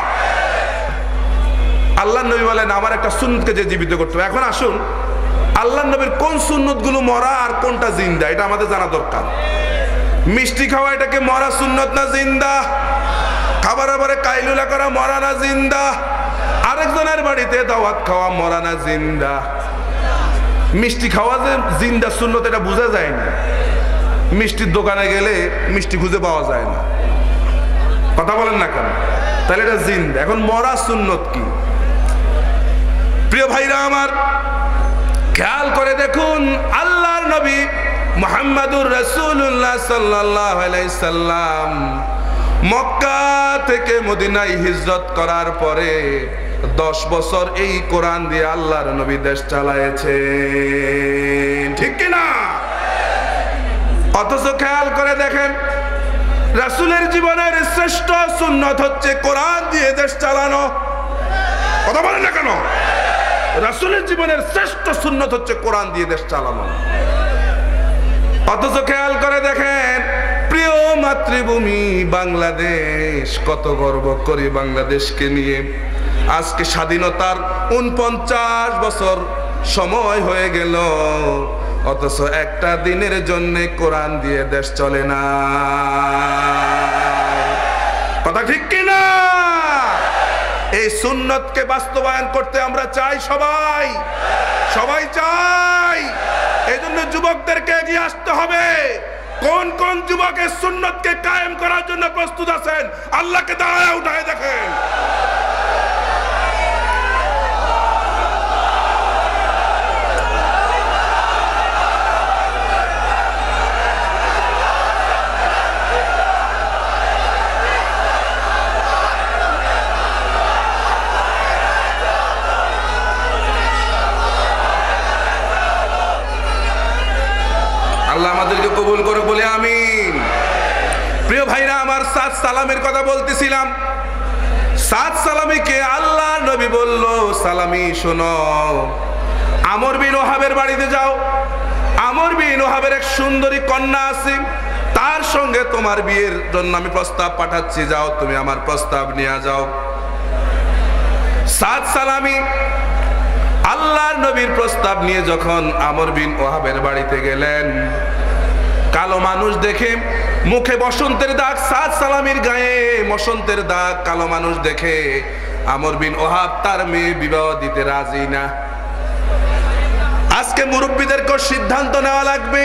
আল্লাহ নবী বলেন আমার একটা সুন্নতকে যে জীবিত করতে হবে। এখন আসুন, আল্লাহ নবীর কোন সুন্নতগুলো মরা আর কোনটা জিন্দা এটা আমাদের জানা দরকার। মিষ্টি খাওয়া এটাকে মরা সুন্নত না জিন্দা? খাবার আবারে কাইলুলা করা মরা না জিন্দা? আরেকজনের বাড়িতে দাওয়াত খাওয়া মরা না জিন্দা? মিষ্টি খাওয়া যে জিন্দা সুন্নত এটা বোঝা যায় না। মিষ্টির দোকানে গেলে মিষ্টি খুঁজে পাওয়া যায় না। কথা বলেন না কেন? তাহলে এটা জিন্দা। এখন মরা সুন্নত কি? প্রিয় ভাইরা আমার, খেয়াল করে দেখুন, আল্লাহর নবী মুহাম্মাদুর রাসূলুল্লাহ সাল্লাল্লাহু আলাইহি সাল্লাম মক্কা থেকে মদিনায় হিজরত করার পরে দশ বছর এই কোরআন দিয়ে আল্লাহর নবী দেশ চালায়েছেন, ঠিক কিনা? অথচ খেয়াল করে দেখেন, রাসূলের জীবনের শ্রেষ্ঠ সুন্নত হচ্ছে কোরআন দিয়ে দেশ চালানো। কথা বলেন না কেন? রাসূলের জীবনের শ্রেষ্ঠ সুন্নত হচ্ছে কোরআন দিয়ে দেশ চালানো। অথচ খেয়াল করে দেখেন, প্রিয় মাতৃভূমি বাংলাদেশ, কত গর্ব করি বাংলাদেশকে নিয়ে। আজকে স্বাধীনতার উনপঞ্চাশ বছর সময় হয়ে গেল, অথচ একটা দিনের জন্য কোরআন দিয়ে দেশ চলে না। কথা ঠিক কিনা? এই সুন্নতকে বাস্তবায়ন করতে আমরা চাই, সবাই সবাই চাই। এই জন্য যুবকদেরকে এগিয়ে আসতে হবে। কোন কোন যুবকের সুন্নতকে কায়েম করার জন্য প্রস্তুত আছেন? আল্লাহকে দাঁড়ায় উঠায় দেখেন। আল্লাহ আমাদেরকে কবুল করে বলে আমিন। প্রিয় ভাইরা আমার, সাত সালামের কথা বলতেছিলাম। সাত সালামিকে আল্লাহ নবী বলল, সালামি শোনো, আমর বিন ওহাবের বাড়িতে যাও। আমর বিন ওহাবের এক সুন্দরী কন্যা আছে, তার সঙ্গে তোমার বিয়ের জন্য আমি প্রস্তাব পাঠাচ্ছি, যাও তুমি আমার প্রস্তাব নিয়ে যাও। সাত সালামি আল্লাহর নবীর প্রস্তাব নিয়ে যখন আমর বিন ওহাবের বাড়িতে গেলেন, কালো মানুষ দেখে, মুখে বসন্তের দাগ, সাত সালামির গায়ে বসন্তের দাগ, কালো মানুষ দেখে আমর বিন ওহাব তার মেয়ে বিবাহ দিতে রাজি না। আজকে মুরব্বীদেরকে সিদ্ধান্ত নেওয়া লাগবে,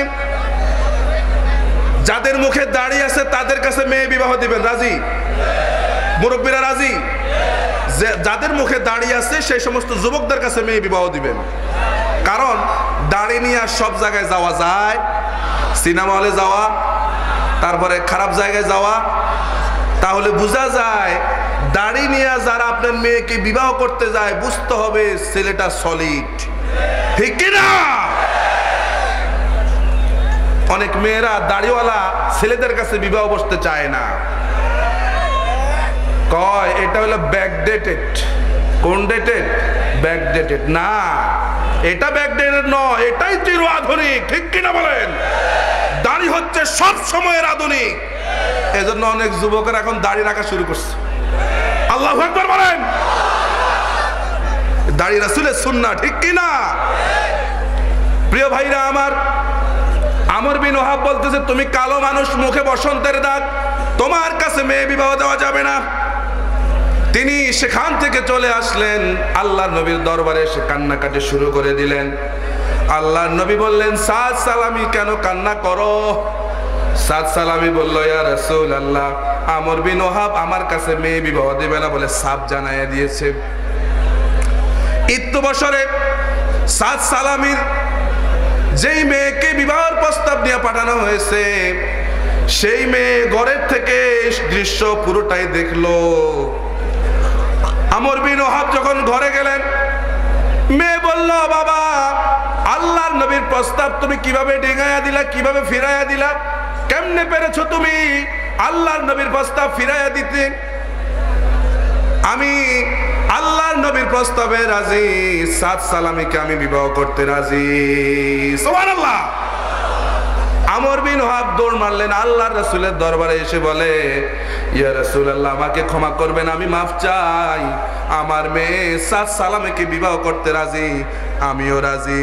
যাদের মুখে দাড়ি আছে তাদের কাছে মেয়ে বিবাহ দিবেন, রাজি? মুরব্বীরা রাজি? যাদের মুখে দাঁড়িয়ে আছে সেই সমস্ত যুবকদের কাছে মেয়ে বিবাহ দিবেন। কারণ দাড়ি নিয়ে সব জায়গায় যাওয়া যায়, সিনেমা হলে যাওয়া, তারপরে খারাপ জায়গায় যাওয়া। তাহলে বোঝা যায় দাড়ি নিয়ে যারা আপনার মেয়েকে বিবাহ করতে যায়, বুঝতে হবে ছেলেটা সলিড, ঠিক কিনা? অনেক মেয়েরা দাড়িওয়ালা ছেলেদের কাছে বিবাহ বসতে চায় না, কয় এটা হলো ব্যাকডেটেড। কোন ডেটেড? ব্যাকডেটেড না, এটা ব্যাকডেটেড নয়, এটাই চির আধুনিক, ঠিক কিনা বলেন? দাড়ি হচ্ছে সব সময়ের আধুনিক। এজন্য অনেক যুবকের এখন দাড়ি রাখা শুরু করছে। আল্লাহু আকবার বলেন। দাড়ি রাসূলের সুন্নাহ, ঠিক কিনা? প্রিয় ভাইরা আমার, আমর বিন ওহাব বলতেছে, তুমি কালো মানুষ, মুখে বসন্তের দাগ, তোমার কাছে মেয়ে বিবাহ দেওয়া যাবে না। তিনি সেখান থেকে চলে আসলেন, আল্লাহর নবীর দরবারে এসে কান্নাকাটি শুরু করে দিলেন। আল্লাহর নবী বললেন, সাদ সালামি কেন কান্না করো? সাদ সালামি বলল, ইয়া রাসূলুল্লাহ, আমর বিন ওহাব আমার কাছে মেয়ে বিবাহ দিবে না বলে সাফ জানাইয়া দিয়েছে। ইত্তু বছরে সাদ সালামির যেই মেয়েকে বিবাহের প্রস্তাব নিয়ে পাঠানো হয়েছে, সেই মেয়ে ঘরের থেকে দৃশ্য পুরোটাই দেখলো। আমর বিন ওহাব যখন ঘরে গেলেন, মেয়ে বলল, বাবা, আল্লাহর নবীর প্রস্তাব তুমি কিভাবে ডিঙাইয়া দিলা, কিভাবে ফিরাইয়া দিলা? কেমনে পেরেছো তুমি আল্লাহর নবীর প্রস্তাব ফিরাইয়া দিতে? আমি আল্লাহর নবীর প্রস্তাবে রাজি, সাদ সালামিকে আমি বিবাহ করতে রাজি। সুবহানাল্লাহ। আমর বিন ওহাব দৌড় মারলেন, আল্লাহর রাসূলের দরবারে এসে বলে, ইয়া রাসূলুল্লাহ, আমাকে ক্ষমা করবেন, আমি মাফ চাই, আমার মেয়ে সাদ সালামিকে বিবাহ করতে রাজি। আমিও রাজি,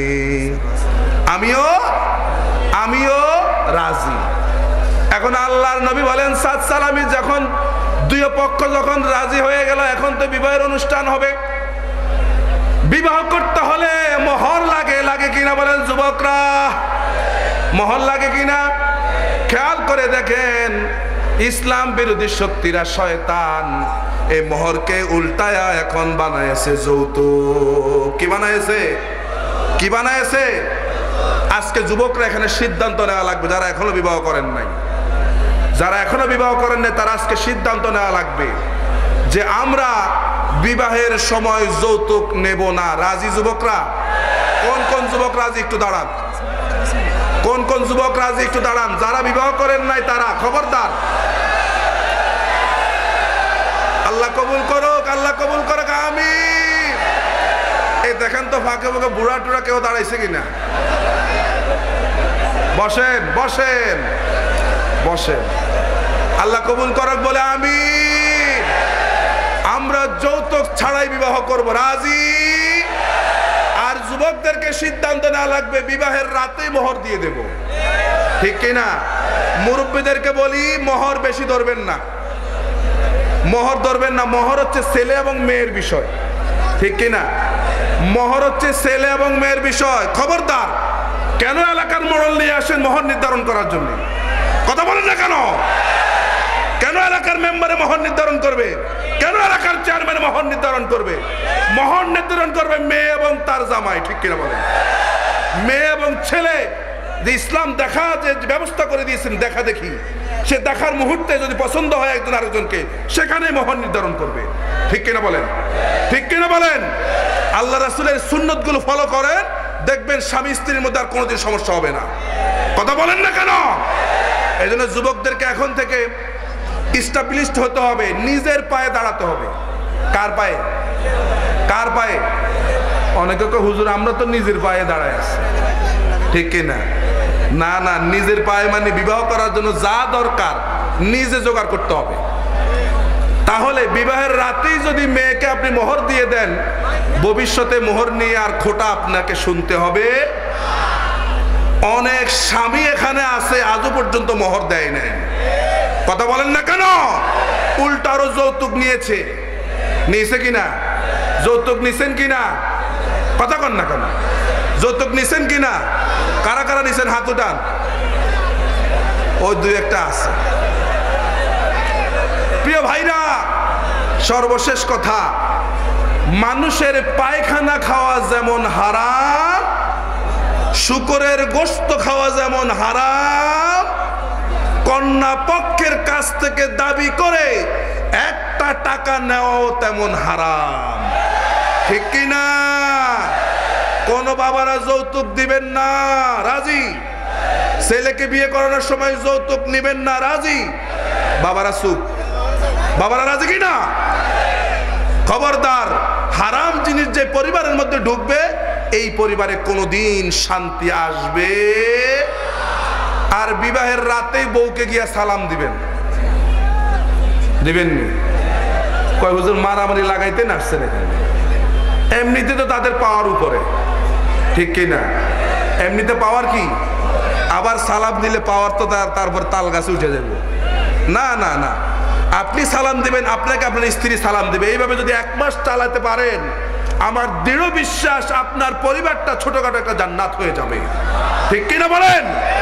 আমিও আমিও রাজি। এখন আল্লাহর নবী বলেন, সাদ সালামি যখন দুই পক্ষ যখন রাজি হয়ে গেল, এখন তো বিবাহের অনুষ্ঠান হবে। বিবাহ করতে হলে মোহর লাগে, লাগে কিনা বলেন যুবকরা? মোহর লাগে কিনা? খেয়াল করে দেখেন, ইসলাম বিরোধী শক্তিরা, শয়তান, এই মোহরকে উল্টায়া এখন বানায়েছে যৌতুক। কি বানায়েছে? কি বানায়েছে? আজকে যুবকরা এখানে সিদ্ধান্ত নেওয়া লাগবে, যারা এখনো বিবাহ করেন নাই, যারা এখনো বিবাহ করেন নাই, তারা আজকে সিদ্ধান্ত নেওয়া লাগবে যে আমরা বিবাহের সময় যৌতুক নেব না। রাজি যুবকরা? কোন কোন যুবক রাজি একটু দাঁড়ান? কোন কোন যুবক রাজি একটু দাঁড়ান? যারা বিবাহ করেন নাই তারা খবরদার। আল্লাহ কবুল করুক, আল্লাহ কবুল করুক, আমিন। এই দেখেন তো ফাঁকে ফাঁকে বুড়া টুড়া কেউ দাঁড়াইছে কিনা? বসেন বসেন বসেন, আল্লাহ কবুল করুক বলে আমিন। আমরা যৌতুক ছাড়াই বিবাহ করব, রাজি? আর যুবকদেরকে সিদ্ধান্ত নেওয়া লাগবে বিবাহের রাতেই মোহর দিয়ে দেব, ঠিক কিনা? মুরব্বীদেরকে বলি, মোহর বেশি ধরবেন না, মোহর ধরবেন না। মোহর হচ্ছে ছেলে এবং মেয়ের বিষয়, ঠিক কিনা? মোহর হচ্ছে ছেলে এবং মেয়ের বিষয়। খবরদার, কেন এলাকার মোড়ল নিয়ে আসেন মোহর নির্ধারণ করার জন্য? কথা বলেন না কেন? কেন এলাকার মেম্বারে মোহর নির্ধারণ করবে? কেন এলাকার চেয়ারম্যান মোহর নির্ধারণ করবে? মোহর নির্ধারণ করবে মেয়ে এবং তার জামাই, ঠিক কিনা বলেন? মেয়ে এবং ছেলে, যে ইসলাম দেখা যে ব্যবস্থা করে দিয়েছেন দেখা দেখি, সে দেখার মুহূর্তে যদি পছন্দ হয় একজন আরেকজনকে, সেখানে মোহর নির্ধারণ করবে, ঠিক কিনা বলেন? ঠিক কিনা বলেন? আল্লাহ রাসূলের সুন্নত গুলো ফলো করেন, দেখবেন স্বামী স্ত্রীর মধ্যে আর কোনোদিন সমস্যা হবে না। কথা বলেন না কেন? এই জন্য যুবকদেরকে এখন থেকে ইস্টাবলিশড হতে হবে, নিজের পায়ে দাঁড়াতে হবে। কার পায়ে? কার পায়ে? অনেকে কয়, হুজুর আমরা তো নিজের পায়ে দাঁড়ায় আছি, ঠিক কিনা? না না, নিজের পায়ে মানে বিবাহ করার জন্য যা দরকার নিজে জোগাড় করতে হবে। তাহলে বিবাহের রাতেই যদি মেয়েকে আপনি মোহর দিয়ে দেন, ভবিষ্যতে মোহর নিয়ে আর খোটা আপনাকে শুনতে হবে। অনেক স্বামী এখানে আছে আজও পর্যন্ত মোহর দেয় নাই। কথা বলেন না কেন? উল্টা আরো যৌতুক নিয়েছে। নিয়েছে কিনা? যৌতুক নিছেন কিনা? কথা কন না কেন? যৌতুক নিছেন কিনা? কারা কারা নিছেন হাত উঠান। ওই দুই একটা আছে। প্রিয় ভাইরা, সর্বশেষ কথা, মানুষের পায়খানা খাওয়া যেমন হারাম, শুকরের গোশত খাওয়া যেমন হারাম, কন্যা পক্ষের কাছ থেকে দাবি করে একটা টাকা নেওয়াও তেমন হারাম, ঠিক কিনা? কোন বাবারা যৌতুক দিবেন না, রাজি? ছেলেকে বিয়ে করানোর সময় যৌতুক নিবেন না, রাজি? বাবারা চুপ, বাবারা রাজি কিনা? খবরদার, হারাম জিনিস যে পরিবারের মধ্যে ঢুকবে, এই পরিবারে কোনোদিন শান্তি আসবে। আর বিবাহের রাতেই বউকে গিয়া সালাম দিবেন, দিবেননি? কয় হুজুর মারামারি লাগাইতে আসছেন এখানে? এমনিতে তো তাদের পাওয়ার উপরে, ঠিক কিনা? এমনিতে পাওয়ার কি, আবার সালাম দিলে পাওয়ার তো তারপর তাল গাছে উঠে যাবে। না না না, আপনি সালাম দিবেন, আপনাকে আপনার স্ত্রী সালাম দিবে। এইভাবে যদি এক মাস চালাতে পারেন, আমার দৃঢ় বিশ্বাস আপনার পরিবারটা ছোটখাটো একটা জান্নাত হয়ে যাবে। ঠিক কিনা বলেন?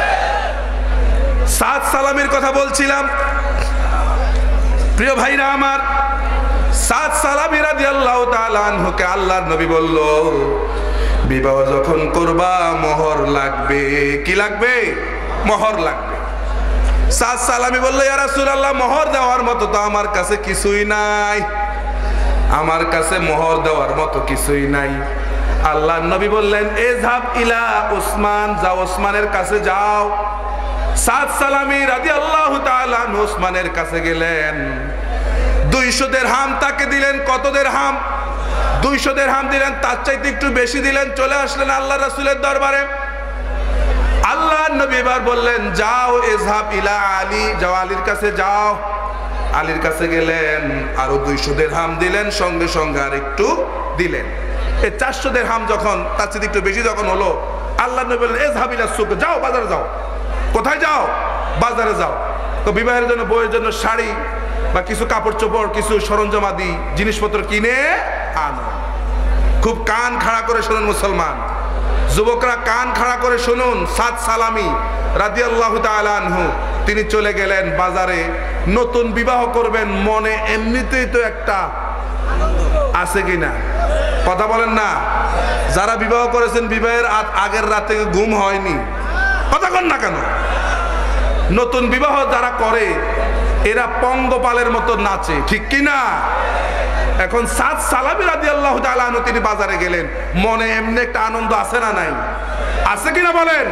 সাত সালামের কথা বলছিলাম প্রিয় ভাইরা আমার। সাত সালামি রাদিয়াল্লাহু তাআলা আনহুকে আল্লাহর নবী বলল, বিবাহ যখন করবা মোহর লাগবে। কি লাগবে? মোহর লাগবে। সাত সালামি বলল, ইয়া রাসূলুল্লাহ, মোহর দেওয়ার মতো তো আমার কাছে কিছুই নাই, আমার কাছে মোহর দেওয়ার মতো কিছুই নাই। আল্লাহর নবী বললেন, এযহাব ইলা উসমান, যাও ওসমানের কাছে যাও। সাত সালামি রাদিয়াল্লাহু তাআলা আনহু ওসমানের কাছে গেলেন, দুইশো দিরহাম তাকে দিলেন। কত দিরহাম? দুইশো দিরহাম দিলেন, তার চাইতে একটু বেশি দিলেন। চলে আসলেন আল্লাহ রাসূলের দরবারে। আল্লাহর নবী এবার বললেন, যাও এযহাব ইলা আলী, যাও আলীর কাছে যাও। আলীর কাছে গেলেন, আরো দুইশো দিরহাম দিলেন, সঙ্গে সঙ্গে আর একটু দিলেন। এই চারশো দিরহাম যখন, তার চেয়ে একটু বেশি যখন হলো, আল্লাহর নবী বললেন, এযহাব ইলা সুক, যাও বাজারে যাও। কোথায় যাও? বাজারে যাও। তো বিবাহের জন্য, বউয়ের জন্য শাড়ি বা কিছু কাপড় চোপড়, কিছু সরঞ্জামাদি জিনিসপত্র কিনে আনো। খুব কান খাড়া করে শুনুন মুসলমান, যুবকরা কান খাড়া করে শুনুন। সাত সালামি রাদিয়াল্লাহু তাআলা আনহু তিনি চলে গেলেন বাজারে। নতুন বিবাহ করবেন, মনে এমনিতেই তো একটা আছে কিনা? কথা বলেন না। যারা বিবাহ করেছেন, বিবাহের আগের রাত থেকে ঘুম হয়নি, কথা কন না কেন? নতুন বিবাহ যারা করে এরা পঙ্গপালের মতো নাচে, ঠিক কিনা? এখন সাত সালামি রাদিয়াল্লাহু তাআলা আনহু তিনি বাজারে গেলেন, মনে এমনি একটা আনন্দ আছে না নাই? আছে কিনা বলেন?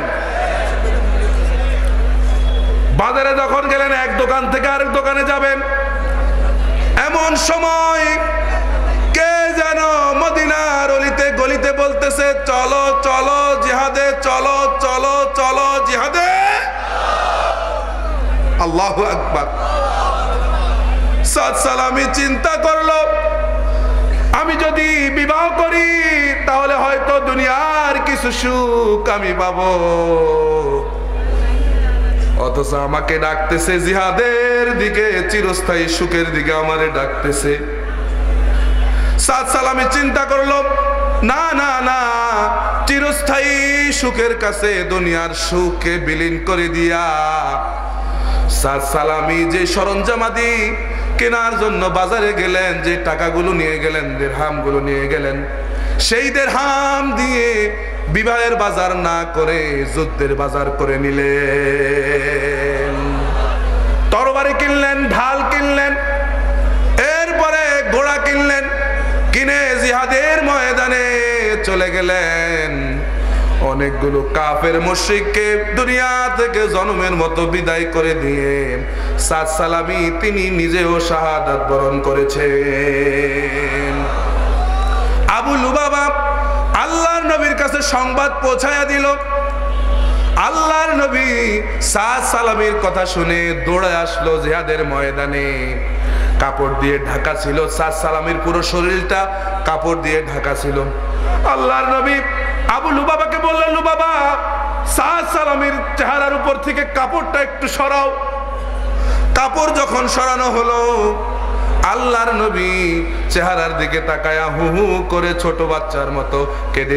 বাজারে যখন গেলেন, এক দোকান থেকে আরেক দোকানে যাবেন, এমন সময় কে যেন মদিনার অলিতে গলিতে বলতেছে, চলো চলো জিহাদে, চলো চলো চলো জিহাদে। আল্লাহু আকবার। সাত সালামি চিন্তা করলো, আমি যদি বিবাহ করি তাহলে হয়তো দুনিয়ার কিছু সুখ আমি পাবো, অথচ আমাকে ডাকতেছে জিহাদের দিকে, চিরস্থায়ী সুখের দিকে আমারে ডাকতেছে। সাত সালামি চিন্তা করলো, না না না, চিরস্থায়ী সুখের কাছে দুনিয়ার সুখকে বিলীন করে দিয়া সাত সালামি যে সরঞ্জামাদি কেনার জন্য বাজারে গেলেন, যে টাকাগুলো নিয়ে গেলেন, দিরহামগুলো নিয়ে গেলেন, সেই দিরহাম দিয়ে বিবাহের বাজার না করে যুদ্ধের বাজার করে নিলেন। তরবারি কিনলেন, ঢাল কিনলেন, এরপরে ঘোড়া কিনলেন, কিনে জিহাদের ময়দানে চলে গেলেন। অনেকগুলো কাফের মুশরিককে দুনিয়া থেকে জন্মের মতো বিদায় করে দিয়ে সাত সালামি তিনি নিজেও শাহাদাত বরণ করেছেন। আবু লুবাবা আল্লাহর নবীর কাছে সংবাদ পৌঁছায়া দিল। আল্লাহর নবী সাত সালামির কথা শুনে দৌড়ে আসলো জিহাদের ময়দানে। কাপড় দিয়ে ঢাকা ছিল, সাত সালামির পুরো শরীরটা কাপড় দিয়ে ঢাকা ছিল। আল্লাহর নবী আবু লুবাবাকে বললেন, লুবাবা, সাত সালামির চেহারার উপর থেকে কাপড়টা একটু সরাও। কাপড় যখন সরানো হলো, আল্লাহর নবী চেহারার দিকে তাকায়া হু হু করে ছোট বাচ্চার মতো কেঁদে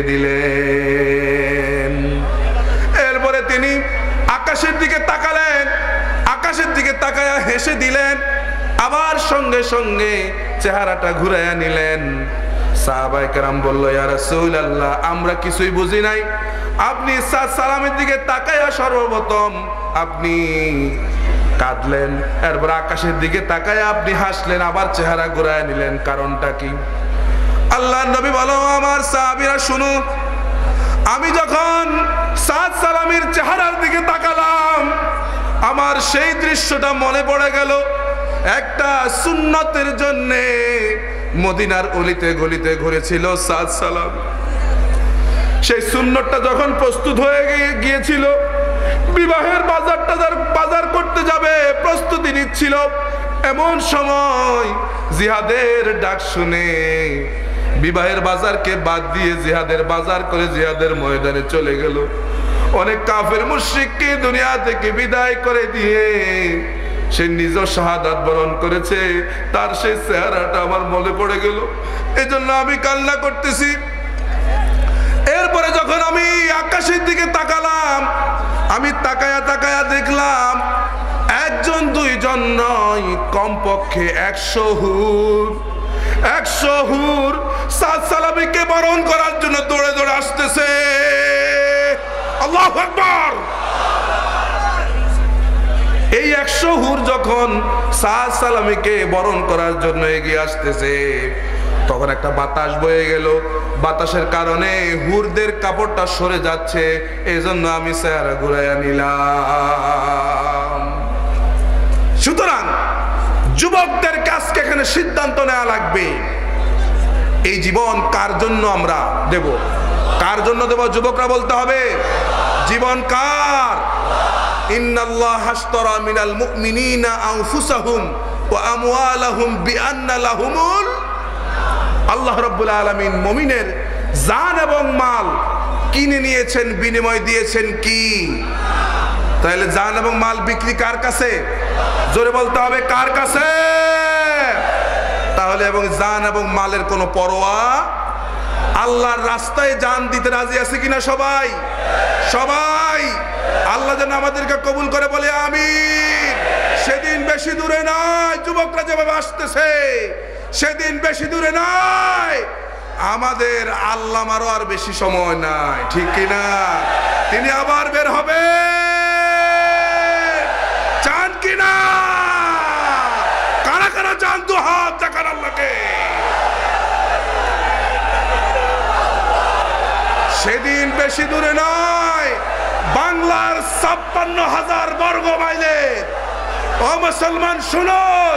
দিলেন। এরপরে তিনি আকাশের দিকে তাকালেন, আকাশের দিকে তাকায়া হেসে দিলেন, আবার সঙ্গে সঙ্গে চেহারাটা ঘুরাইয়া নিলেন। সাহাবায়ে কেরাম বলল, ইয়া রাসূলুল্লাহ, আমরা কিছুই বুঝি নাই, আপনি সাত সালামের দিকে তাকায়া সর্বপ্রথম আপনি কাঁদলেন, এরপর আকাশের দিকে তাকায়া আপনি হাসলেন, আবার চেহারা ঘুরাইয়া নিলেন, কারণটা কি? আল্লাহর নবী বলো, আমার সাহাবীরা শুনো, আমি যখন সাত সালামের চেহারার দিকে তাকালাম, আমার সেই দৃশ্যটা মনে পড়ে গেল। একটা সুন্নতের জন্যে মদিনার অলিতে গলিতে ঘুরেছিল সাত সালাম। সেই সুন্নতটা যখন প্রস্তুত হয়ে গিয়েছিল, বিবাহের বাজারটা বাজার করতে যাবে, প্রস্তুতি নিচ্ছিল, এমন সময় জিহাদের ডাক শুনে বিবাহের বাজারকে বাদ দিয়ে জিহাদের বাজার করে জিহাদের ময়দানে চলে গেল। অনেক কাফের মুশরিককে দুনিয়া থেকে বিদায় করে দিয়ে সে নিজ শাহাদাত বরণ করেছে, তার সেই চেহারাটা আমার মনে পড়ে গেল, এজন্য আমি কান্না করতেছি। এরপরে যখন আমি আকাশের দিকে তাকালাম, আমি তাকায়া তাকায়া দেখলাম একজন দুইজন নয়, কমপক্ষে একশো হুর একশো হুর সাদ সালামীকে বরণ করার জন্য দৌড়ে দৌড়ে আসতেছে। আল্লাহু আকবার। এই একশো হুর যখন সাদ সালামীকে বরণ করার জন্য এগিয়ে আসতেছে, তখন একটা বাতাস বয়ে গেল। বাতাসের কারণে হুরদের কাপড়টা সরে যাচ্ছে, এই জন্য আমি চেহারা ঘুরাইয়া নিলাম। সুতরাং যুবকদের কাজকে এখানে সিদ্ধান্ত নেওয়া লাগবে, এই জীবন কার জন্য আমরা দেব, কার জন্য দেব? যুবকরা বলতে হবে জীবন কার? ইন্নাল্লাহ হাশতারা মিনাল মুমিনিনা আনফুসাহুম ওয়া আমওয়ালাহুম বিআন্না লাহুমুল, আল্লাহ রাব্বুল আলামিন মুমিনের জান এবং মাল কিনে নিয়েছেন, বিনিময় দিয়েছেন কি? তাহলে জান এবং মাল বিক্রি কার কাছে? জোরে বলতে হবে কার কাছে? তাহলে এবং জান এবং মালের কোনো পরোয়া, আল্লাহর রাস্তায় জান দিতে রাজি আছে কিনা সবাই? সবাই। আল্লাহ যেন আমাদেরকে কবুল করে বলে আমিন। সেদিন বেশি দূরে নয়, যুবকরা যেভাবে আসতেছে সেদিন বেশি দূরে নয়, আমাদের আল্লামারও আর বেশি সময় নাই, ঠিক কিনা? তিনি আবার বের হবে, চান কিনা? কারা কারা চান? দু হাত দেখান আল্লাহকে। সেদিন বেশি দূরে নয়, বাংলার ছাপ্পান্ন হাজার বর্গ মাইলে, ও মুসলমান শুনুন,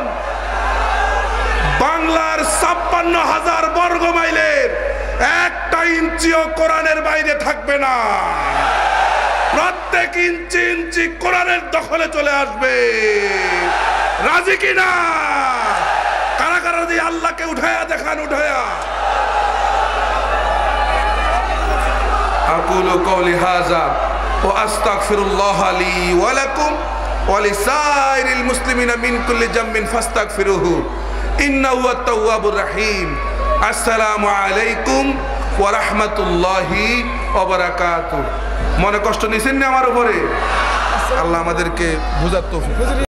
বাংলার ছাপ্পান্ন হাজার বর্গ মাইলের একটা ইঞ্চিও কোরআনের বাইরে থাকবে না। প্রত্যেক ইঞ্চি ইঞ্চি কোরআনের দখলে চলে আসবে। রাজি কিনা? কারা কারা দিয়ে আল্লাহকে উঠায়া দেখান, উঠায়া। আকুলু কওলি হাযা ওয়া আস্তাগফিরুল্লাহ লি ওয়া লাকুম ওয়া লিসাইরিল মুসলিমিনা মিন কুল্লি জামবিন ফাস্তাগফিরুহু ইন্নাহু হুয়াত তাওয়াবুর রহিম। আসসালামু আলাইকুম ওয়া রাহমাতুল্লাহি ওয়া বারাকাতুহু। মনে কষ্ট নিছেন না আমার উপরে? আল্লাহ আমাদেরকে বুঝার তৌফিক